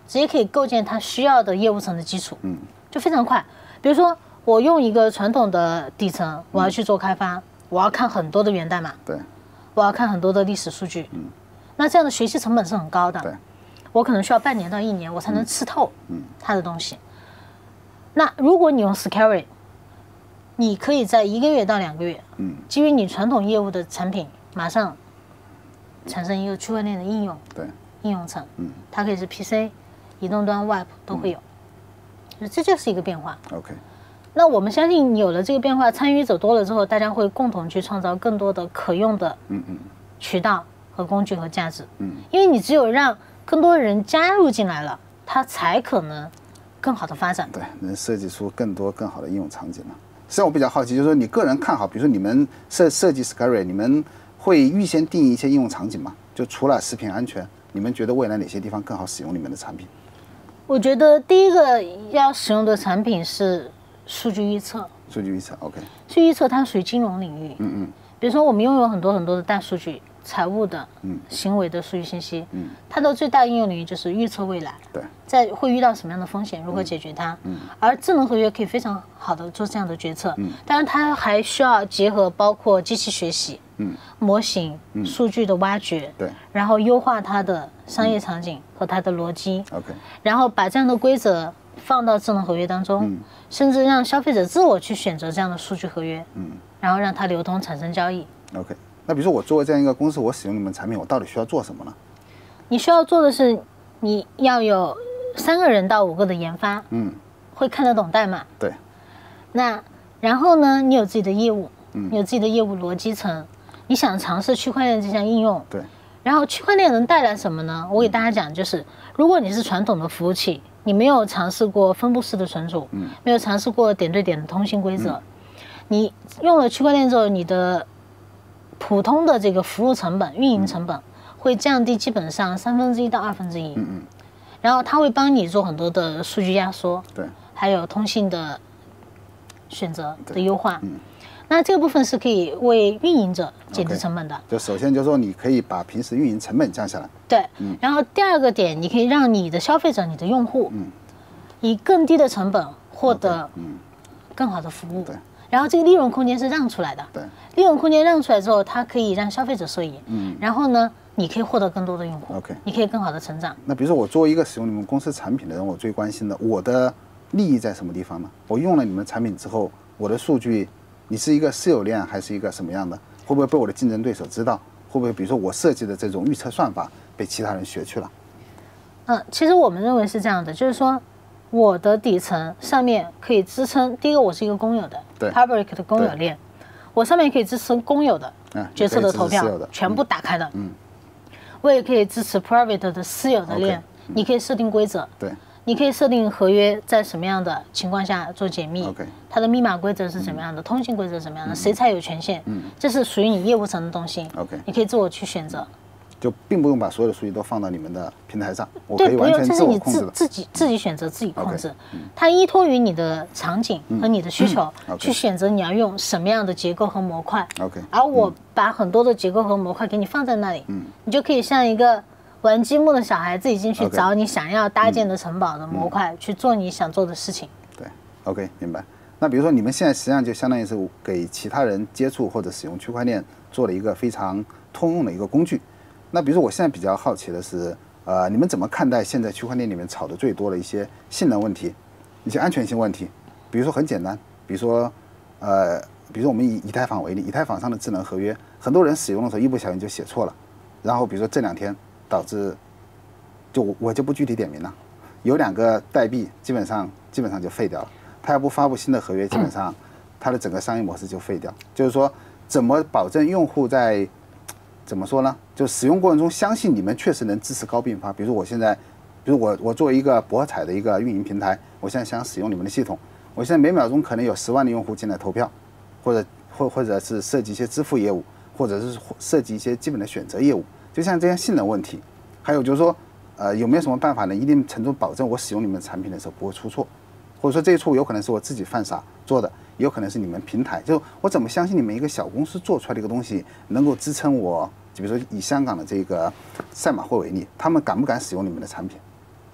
直接可以构建他需要的业务层的基础，就非常快。比如说我用一个传统的底层，我要去做开发，我要看很多的源代码， 对， 我要看很多的历史数据，那这样的学习成本是很高的， 对， 我可能需要半年到1年，我才能吃透它的东西。那如果你用 Scary， 你可以在1个月到2个月，基于你传统业务的产品，马上产生一个区块链的应用， 对， 应用层，它可以是 PC、移动端、Web 都会有，这就是一个变化。 OK， 那我们相信有了这个变化，参与者多了之后，大家会共同去创造更多的可用的渠道和工具和价值。因为你只有让更多人加入进来了，它才可能更好的发展。 对，能设计出更多更好的应用场景了。实际上我比较好奇，就是说你个人看好，比如说你们设计 Scary， 你们会预先定义一些应用场景吗？就除了食品安全，你们觉得未来哪些地方更好使用你们的产品？ 我觉得第一个要使用的产品是数据预测。 数据预测 ，OK。 数据预测它属于金融领域，比如说我们拥有很多很多的大数据、财务的、行为的数据信息，它的最大应用领域就是预测未来， 对， 在会遇到什么样的风险，如何解决它。而智能合约可以非常好的做这样的决策，当然它还需要结合包括机器学习、模型、数据的挖掘， 对， 然后优化它的商业场景和它的逻辑 ，OK， 然后把这样的规则放到智能合约当中，甚至让消费者自我去选择这样的数据合约，然后让它流通产生交易。 OK， 那比如说我作为这样一个公司，我使用你们产品，我到底需要做什么呢？ 你需要做的是，你要有3个人到5个的研发，会看得懂代码。 对。 那然后呢，你有自己的业务，你有自己的业务逻辑层，你想尝试区块链这项应用， 对。 然后区块链能带来什么呢？我给大家讲，就是如果你是传统的服务器，你没有尝试过分布式的存储，没有尝试过点对点的通信规则，你用了区块链之后，你的普通的这个服务成本、运营成本会降低基本上1/3到1/2，然后它会帮你做很多的数据压缩， 对， 还有通信的选择的优化。那这个部分是可以为运营者减低成本的。 就首先就是说，你可以把平时运营成本降下来。 对，然后第二个点，你可以让你的消费者、你的用户，以更低的成本获得更好的服务。 对， 然后这个利润空间是让出来的。 对， 利润空间让出来之后，它可以让消费者受益。然后呢，你可以获得更多的用户。 OK， 你可以更好的成长。 那比如说我作为一个使用你们公司产品的人，我最关心的我的利益在什么地方呢？我用了你们产品之后，我的数据，你是一个私有链还是一个什么样的？会不会被我的竞争对手知道？会不会比如说我设计的这种预测算法被其他人学去了？ 其实我们认为是这样的，就是说我的底层上面可以支撑，第一个我是一个公有的 public 的公有链，我上面可以支持公有的决策的投票，全部打开的。我也可以支持 private 的私有的链，你可以设定规则。 对。 你可以设定合约在什么样的情况下做解密，它的密码规则是怎么样的，通信规则是怎么样的，谁才有权限，这是属于你业务层的东西。你可以自我去选择， 就并不用把所有的数据都放到你们的平台上，我可以完全自我控制的。 这是你自己选择自己控制，它依托于你的场景和你的需求去选择你要用什么样的结构和模块。而我把很多的结构和模块给你放在那里，你就可以像一个玩积木的小孩自己进去找你想要搭建的城堡的模块，去做你想做的事情。 对 ，OK， 明白。那比如说你们现在实际上就相当于是给其他人接触或者使用区块链做了一个非常通用的一个工具。那比如说我现在比较好奇的是，你们怎么看待现在区块链里面炒的最多的一些性能问题、一些安全性问题？比如说很简单，比如说我们以以太坊为例，以太坊上的智能合约，很多人使用的时候一不小心就写错了，然后比如说这2天导致，我就不具体点名了，有2个代币基本上就废掉了，他要不发布新的合约，基本上它的整个商业模式就废掉。就是说，怎么保证用户在怎么说呢？就使用过程中相信你们确实能支持高并发。比如我现在，我作为一个博彩的一个运营平台，我现在想使用你们的系统，我现在每秒钟可能有10万的用户进来投票，或者是设计一些支付业务，或者是设计一些基本的选择业务。就像这些性能问题，还有就是说，有没有什么办法呢？一定程度保证我使用你们产品的时候不会出错，或者说这一错有可能是我自己犯傻做的，也有可能是你们平台。就我怎么相信你们一个小公司做出来的一个东西能够支撑我？就比如说以香港的这个赛马会为例，他们敢不敢使用你们的产品？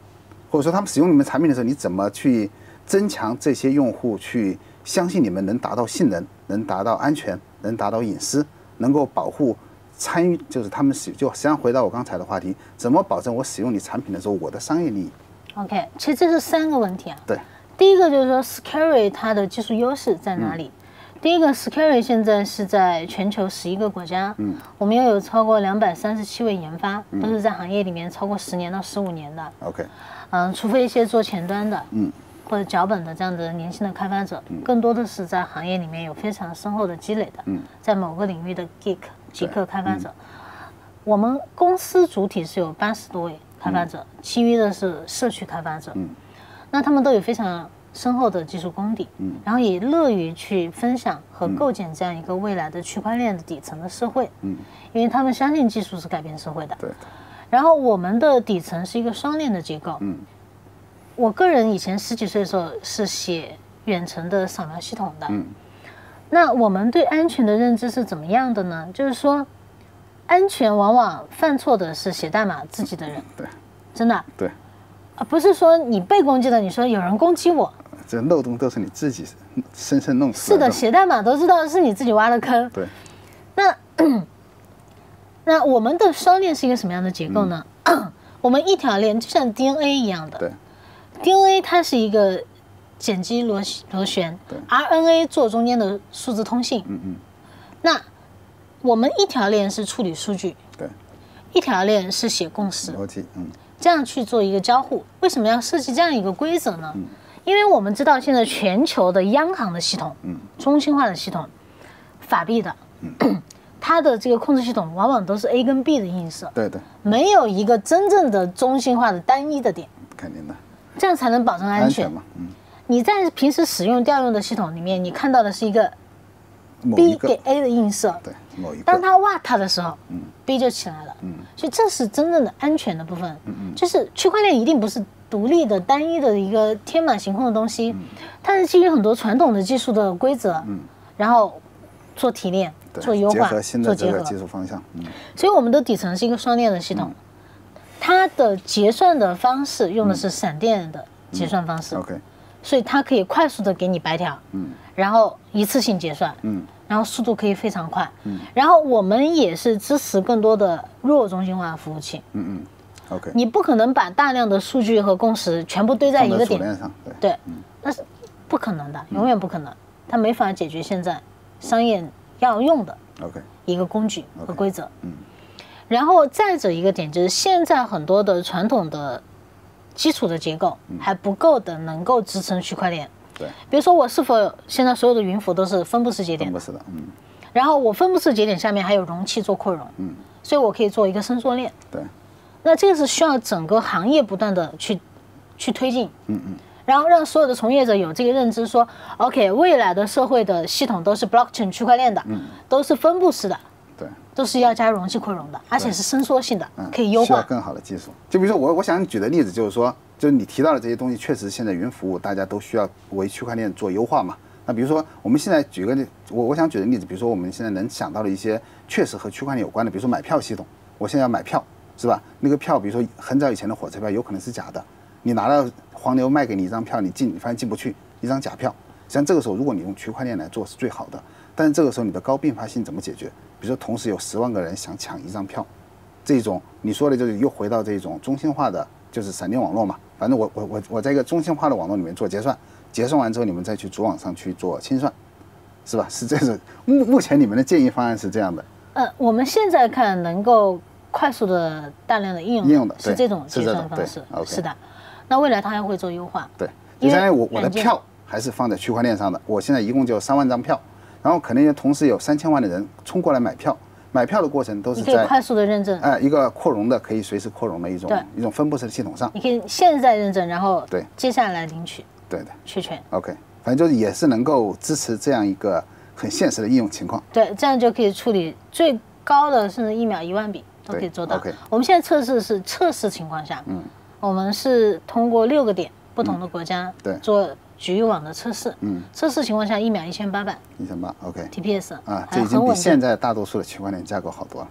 或者说他们使用你们产品的时候，你怎么去增强这些用户去相信你们能达到性能、能达到安全、能达到隐私、能够保护参与，就是他们就实际上回到我刚才的话题，怎么保证我使用你产品的时候我的商业利益 OK， 其实这是3个问题啊。 对， 第一个就是说 Scary 它的技术优势在哪里？第一个 Scary 现在是在全球11个国家，我们又有超过237位研发，都是在行业里面超过10年到15年的。 OK， 除非一些做前端的，或者脚本的这样的年轻的开发者，更多的是在行业里面有非常深厚的积累的，在某个领域的 极客开发者。我们公司主体是有80多位开发者，其余的是社区开发者，那他们都有非常深厚的技术功底，然后也乐于去分享和构建这样一个未来的区块链的底层的社会，因为他们相信技术是改变社会的。 对。 然后我们的底层是一个双链的结构，我个人以前10几岁的时候是写远程的扫描系统的，那我们对安全的认知是怎么样的呢？就是说，安全往往犯错的是写代码自己的人， 对， 真的， 对， 不是说你被攻击了，你说有人攻击我， 这漏洞都是你自己深深弄出来的。 是的，写代码都知道是你自己挖的坑。 对， 那我们的双链是一个什么样的结构呢？我们一条链就像 DNA 一样的， 对 ，DNA 它是一个碱基螺旋 ，RNA 做中间的数字通信。那我们一条链是处理数据， 对， 一条链是写共识， 逻辑， 这样去做一个交互。为什么要设计这样一个规则呢？因为我们知道现在全球的央行的系统，中心化的系统，法币的，它的这个控制系统往往都是 A 跟 B 的映射， 对对， 没有一个真正的中心化的单一的点， 肯定的， 这样才能保证安全嘛。 你在平时使用调用的系统里面，你看到的是一个某 B 一个给 A 的映射， 对，某一个， 当它挖它的时候，B 就起来了，所以这是真正的安全的部分，就是区块链一定不是独立的单一的一个天马行空的东西，它是基于很多传统的技术的规则，然后做提炼、做优化、 结合新的这个做结合技术方向， 所以我们的底层是一个双链的系统，它的结算的方式用的是闪电的结算方式， OK， 所以它可以快速的给你白条，然后一次性结算，然后速度可以非常快，然后我们也是支持更多的弱中心化服务器 ，OK， 你不可能把大量的数据和共识全部堆在一个点上， 对，那是不可能的，永远不可能，它没法解决现在商业要用的 OK 一个工具和规则。然后再者一个点就是现在很多的传统的基础的结构还不够的能够支撑区块链。 对， 比如说我是否现在所有的云服都是分布式节点， 分布式的， 然后我分布式节点下面还有容器做扩容，所以我可以做一个伸缩链。 对， 那这个是需要整个行业不断的去推进，然后让所有的从业者有这个认知说，OK， 未来的社会的系统都是 blockchain 区块链的，都是分布式的， 对， 都是要加容器扩容的，而且是伸缩性的，可以优化。 需要更好的技术。就比如说我想举的例子就是说，就是你提到的这些东西，确实现在云服务大家都需要为区块链做优化嘛。那比如说我们现在举个我想举的例子，比如说我们现在能想到的一些确实和区块链有关的，比如说买票系统，我现在要买票是吧？那个票比如说很早以前的火车票有可能是假的，你拿到黄牛卖给你一张票，你发现进不去，一张假票。实际上这个时候如果你用区块链来做是最好的，但是这个时候你的高并发性怎么解决？比如说同时有10万个人想抢一张票，这种你说的就是又回到这种中心化的，就是闪电网络嘛。反正我在一个中心化的网络里面做结算，结算完之后你们再去主网上去做清算，是吧？是这种目前你们的建议方案是这样的。 我们现在看能够快速的大量的应用的是这种结算方式，是的。那未来它还会做优化。 对，就相当于我的票还是放在区块链上的，我现在一共就3万张票，然后可能同时有3000万的人冲过来买票，买票的过程都是在你可以快速的认证， 一个扩容的可以随时扩容的一种分布式的系统上， 你可以现在认证，然后对接下来领取， 对的确权。 OK， 反正就是也是能够支持这样一个很现实的应用情况。 对，这样就可以处理最高的甚至1秒1万笔都可以做到。 OK， 我们现在测试是测试情况下，我们是通过6个点不同的国家做局域网的测试，测试情况下1秒1800 1800 OK TPS 啊，这已经比现在大多数的区块链架构好多了。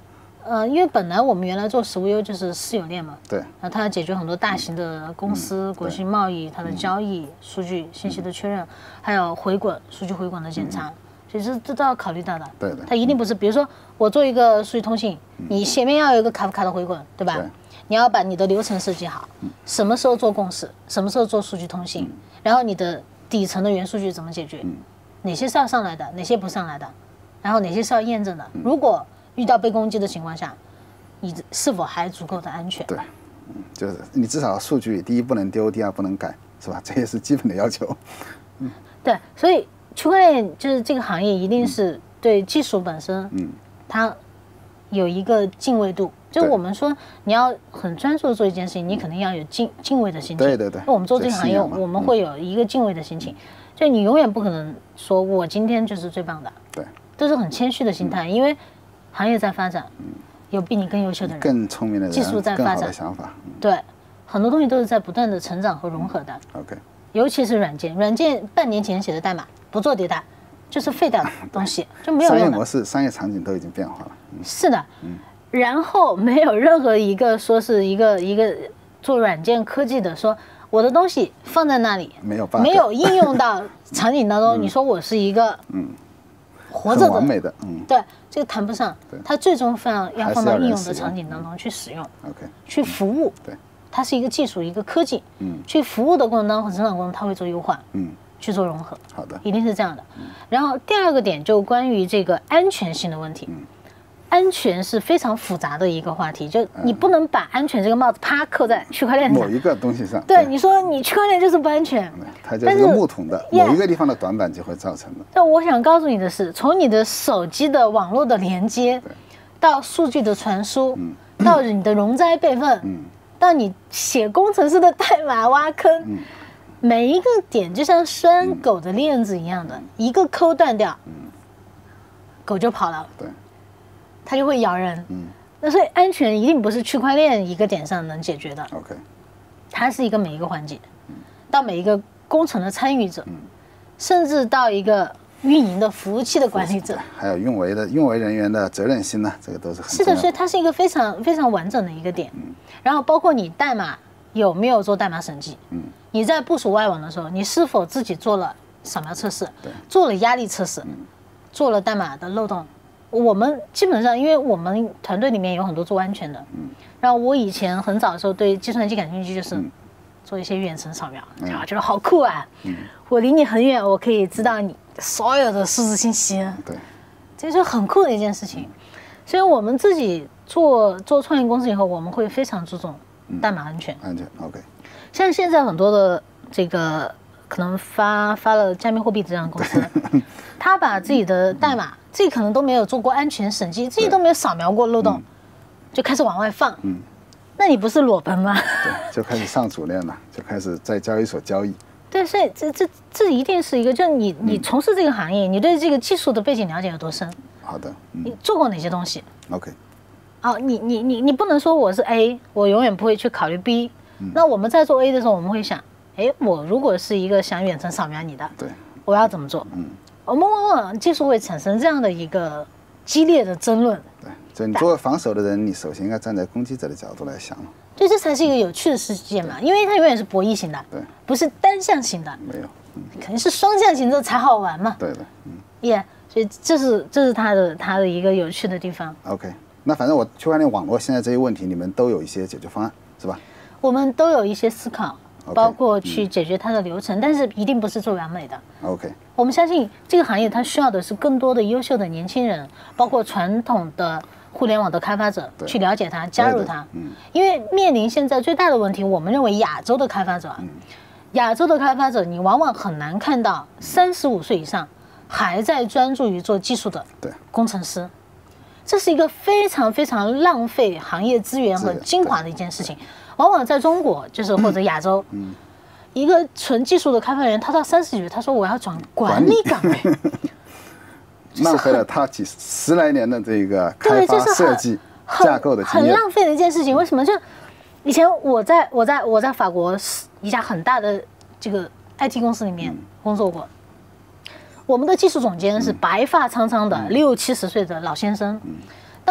因为本来我们原来做实物优就是私有链嘛， 对， 它要解决很多大型的公司、国际贸易它的交易、数据信息的确认，还有回滚数据回滚的检查，其实这都要考虑到的。 对的， 它一定不是，比如说我做一个数据通信，你前面要有一个卡夫卡的回滚，对吧？ 对， 你要把你的流程设计好，什么时候做共识，什么时候做数据通信，然后你的底层的元数据怎么解决，哪些是要上来的，哪些不上来的，然后哪些是要验证的。如果遇到被攻击的情况下，你是否还足够的安全？ 对，就是你至少数据第一不能丢，第二不能改，是吧？这也是基本的要求。 对，所以区块链就是这个行业一定是对技术本身，它有一个敬畏度。就是我们说你要很专注的做一件事情，你肯定要有敬畏的心情。 对对对。 那我们做这个行业，我们会有一个敬畏的心情，就你永远不可能说我今天就是最棒的。 对。 都是很谦虚的心态，因为行业在发展，有比你更优秀的人， 更聪明的人， 技术在发展， 想法， 对，很多东西都是在不断的成长和融合的。 OK， 尤其是软件半年前写的代码不做迭代，就是废掉的东西，就没有用的。 商业模式、商业场景都已经变化了。 是的，然后没有任何一个说是一个做软件科技的说我的东西放在那里没有应用到场景当中，你说我是一个活着的完美的， 对，这个谈不上，它最终要放到应用的场景当中去使用 ，OK， 去服务， 对， 它是一个技术，一个科技，去服务的过程当中和成长过程，它会做优化，去做融合， 好的， 一定是这样的。然后第二个点就关于这个安全性的问题，安全是非常复杂的一个话题，就你不能把安全这个帽子啪扣在区块链上某一个东西上， 对，你说你区块链就是不安全， 它就是个木桶的某一个地方的短板就会造成的。 但我想告诉你的是，从你的手机的网络的连接，到数据的传输，到你的容灾备份，到你写工程师的代码挖坑，每一个点就像拴狗的链子一样的，一个抠断掉，狗就跑了， 对， 它就会咬人。那所以安全一定不是区块链一个点上能解决的。 OK， 它是一个每一个环节，到每一个工程的参与者，甚至到一个运营的服务器的管理者， 还有运维人员的责任心呢，这个都是很重要的。 是的，所以它是一个非常非常完整的一个点。然后包括你代码有没有做代码审计，你在部署外网的时候，你是否自己做了扫描测试，做了压力测试，做了代码的漏洞。我们基本上，因为我们团队里面有很多做安全的，然后我以前很早的时候对计算机感兴趣，就是做一些远程扫描，然后觉得好酷啊！我离你很远，我可以知道你所有的数字信息， 对， 这是很酷的一件事情。所以我们自己做创业公司以后，我们会非常注重代码安全。 安全 OK。 像现在很多的这个可能发了加密货币这样的公司，他把自己的代码。自己可能都没有做过安全审计，自己都没有扫描过漏洞，就开始往外放。那你不是裸奔吗？ 对，就开始上主链了，就开始在交易所交易。 对，所以这一定是一个，就你从事这个行业，你对这个技术的背景了解有多深？ 好的， 你做过哪些东西 ？OK。 哦，你不能说我是 A， 我永远不会去考虑 B。那我们在做 A 的时候，我们会想，哎，我如果是一个想远程扫描你的， 对， 我要怎么做？我们往往技术会产生这样的一个激烈的争论。 对，就你作为防守的人，你首先应该站在攻击者的角度来想了。 对，这才是一个有趣的世界嘛，因为它永远是博弈型的， 对， 不是单向型的。 没有， 肯定是双向型的才好玩嘛。 对的， 所以这是它的一个有趣的地方。 OK， 那反正我区块链网络现在这些问题，你们都有一些解决方案，是吧？ 我们都有一些思考。包括去解决它的流程，但是一定不是最完美的。 OK， 我们相信这个行业它需要的是更多的优秀的年轻人，包括传统的互联网的开发者去了解它，加入它。因为面临现在最大的问题，我们认为亚洲的开发者，你往往很难看到35岁以上还在专注于做技术的工程师，这是一个非常非常浪费行业资源和精华的一件事情。往往在中国，就是或者亚洲，一个纯技术的开发人员，他到30几岁，他说我要转管理岗位， 浪费了他10来年的这个开发设计架构的经验， 很浪费的一件事情。为什么？就以前我在法国一家很大的这个 IT 公司里面工作过，我们的技术总监是白发苍苍的60、70岁的老先生。当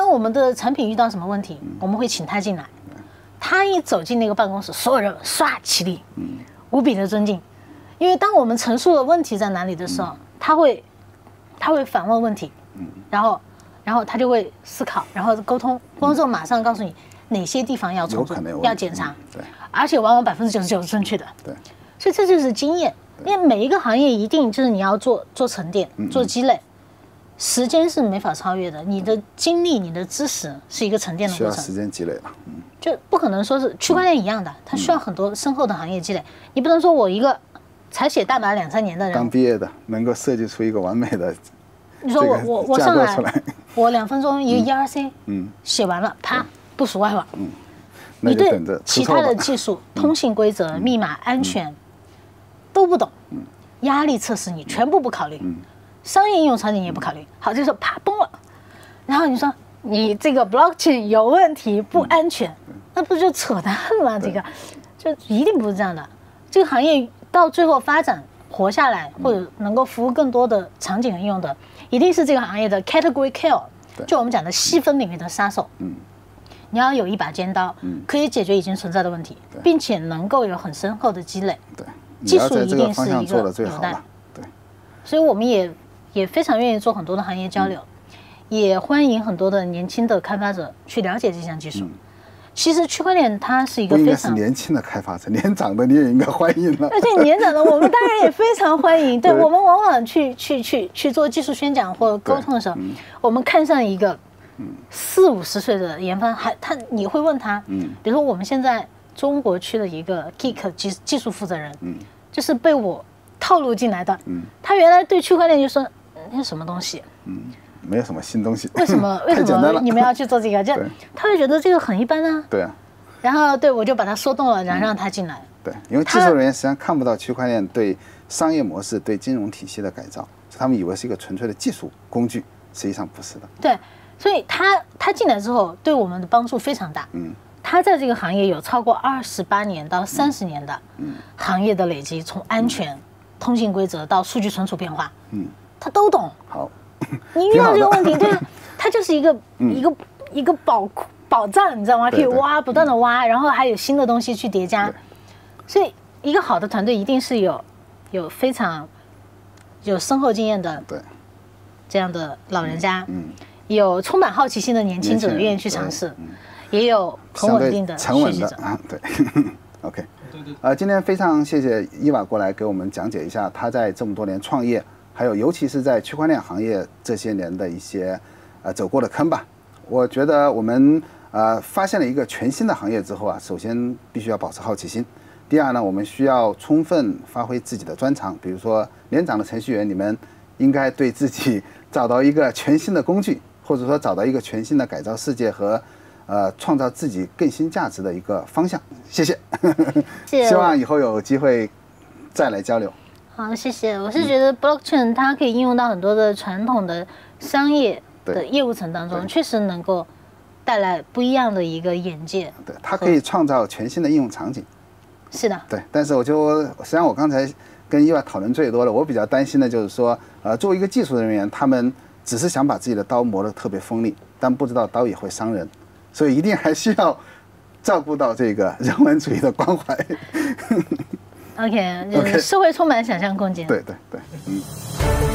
当我们的产品遇到什么问题，我们会请他进来。他一走进那个办公室，所有人唰起立，无比的尊敬。因为当我们陈述了问题在哪里的时候，他会反问问题，然后他就会思考，然后沟通之后马上告诉你哪些地方要重做，要检查， 对， 而且往往99%是正确的， 对， 所以这就是经验。因为每一个行业一定就是你要做沉淀，做积累。时间是没法超越的，你的经历、你的知识是一个沉淀的过程， 需要时间积累了， 就不可能说是区块链一样的，它需要很多深厚的行业积累。你不能说我一个才写代码2、3年的人， 刚毕业的能够设计出一个完美的， 你说我上来，我2分钟一个 ERC，写完了，啪部署外网，你对其他的技术、通信规则、密码、安全都不懂，压力测试你全部不考虑。商业应用场景也不考虑，好，这时候啪崩了，然后你说你这个 blockchain 有问题，不安全，那不就扯淡吗？这个就一定不是这样的。这个行业到最后发展活下来，或者能够服务更多的场景应用的，一定是这个行业的 category kill， 就我们讲的细分领域的杀手。你要有一把尖刀，可以解决已经存在的问题，并且能够有很深厚的积累。 对， 技术一定是一个纽带。对， 所以我们也非常愿意做很多的行业交流，也欢迎很多的年轻的开发者去了解这项技术。其实区块链它是一个非常， 不应该是年轻的开发者，年长的你也应该欢迎了。 而且年长的我们当然也非常欢迎。对，我们往往去做技术宣讲或沟通的时候，我们看上一个40、50岁的研发，你会问他，比如说我们现在中国区的一个 Geek 技术负责人，就是被我套路进来的，他原来对区块链就说那是什么东西， 没有什么新东西， 为什么你们要去做这个？就他会觉得这个很一般啊。 对啊。 然后对我就把他说动了，然后让他进来。 对，因为技术人员实际上看不到区块链对商业模式、对金融体系的改造，他们以为是一个纯粹的技术工具，实际上不是的。 对，所以他进来之后对我们的帮助非常大。他在这个行业有超过28年到30年的行业的累积，从安全、通信规则到数据存储变化，他都懂。 好。 你遇到这个问题，对啊，它就是一个宝藏，你知道吗？可以挖，不断的挖，然后还有新的东西去叠加。所以，一个好的团队一定是有非常有深厚经验的这样的老人家，有充满好奇心的年轻者愿意去尝试，也有很稳定的学习者。 对，OK，今天非常谢谢伊娃过来给我们讲解一下他在这么多年创业。还有，尤其是在区块链行业这些年的一些走过的坑吧。我觉得我们发现了一个全新的行业之后啊，首先必须要保持好奇心。第二呢，我们需要充分发挥自己的专长，比如说年长的程序员，你们应该对自己找到一个全新的工具，或者说找到一个全新的改造世界和创造自己更新价值的一个方向。谢谢，希望以后有机会再来交流。 好，谢谢。我是觉得 blockchain 它可以应用到很多的传统的商业的业务层当中，确实能够带来不一样的一个眼界。 对，它可以创造全新的应用场景。 是的。 对，但是实际上我刚才跟伊娃讨论最多的，我比较担心的就是说，作为一个技术人员，他们只是想把自己的刀磨得特别锋利，但不知道刀也会伤人，所以一定还需要照顾到这个人文主义的关怀。 OK， 就是社会充满想象空间。 对，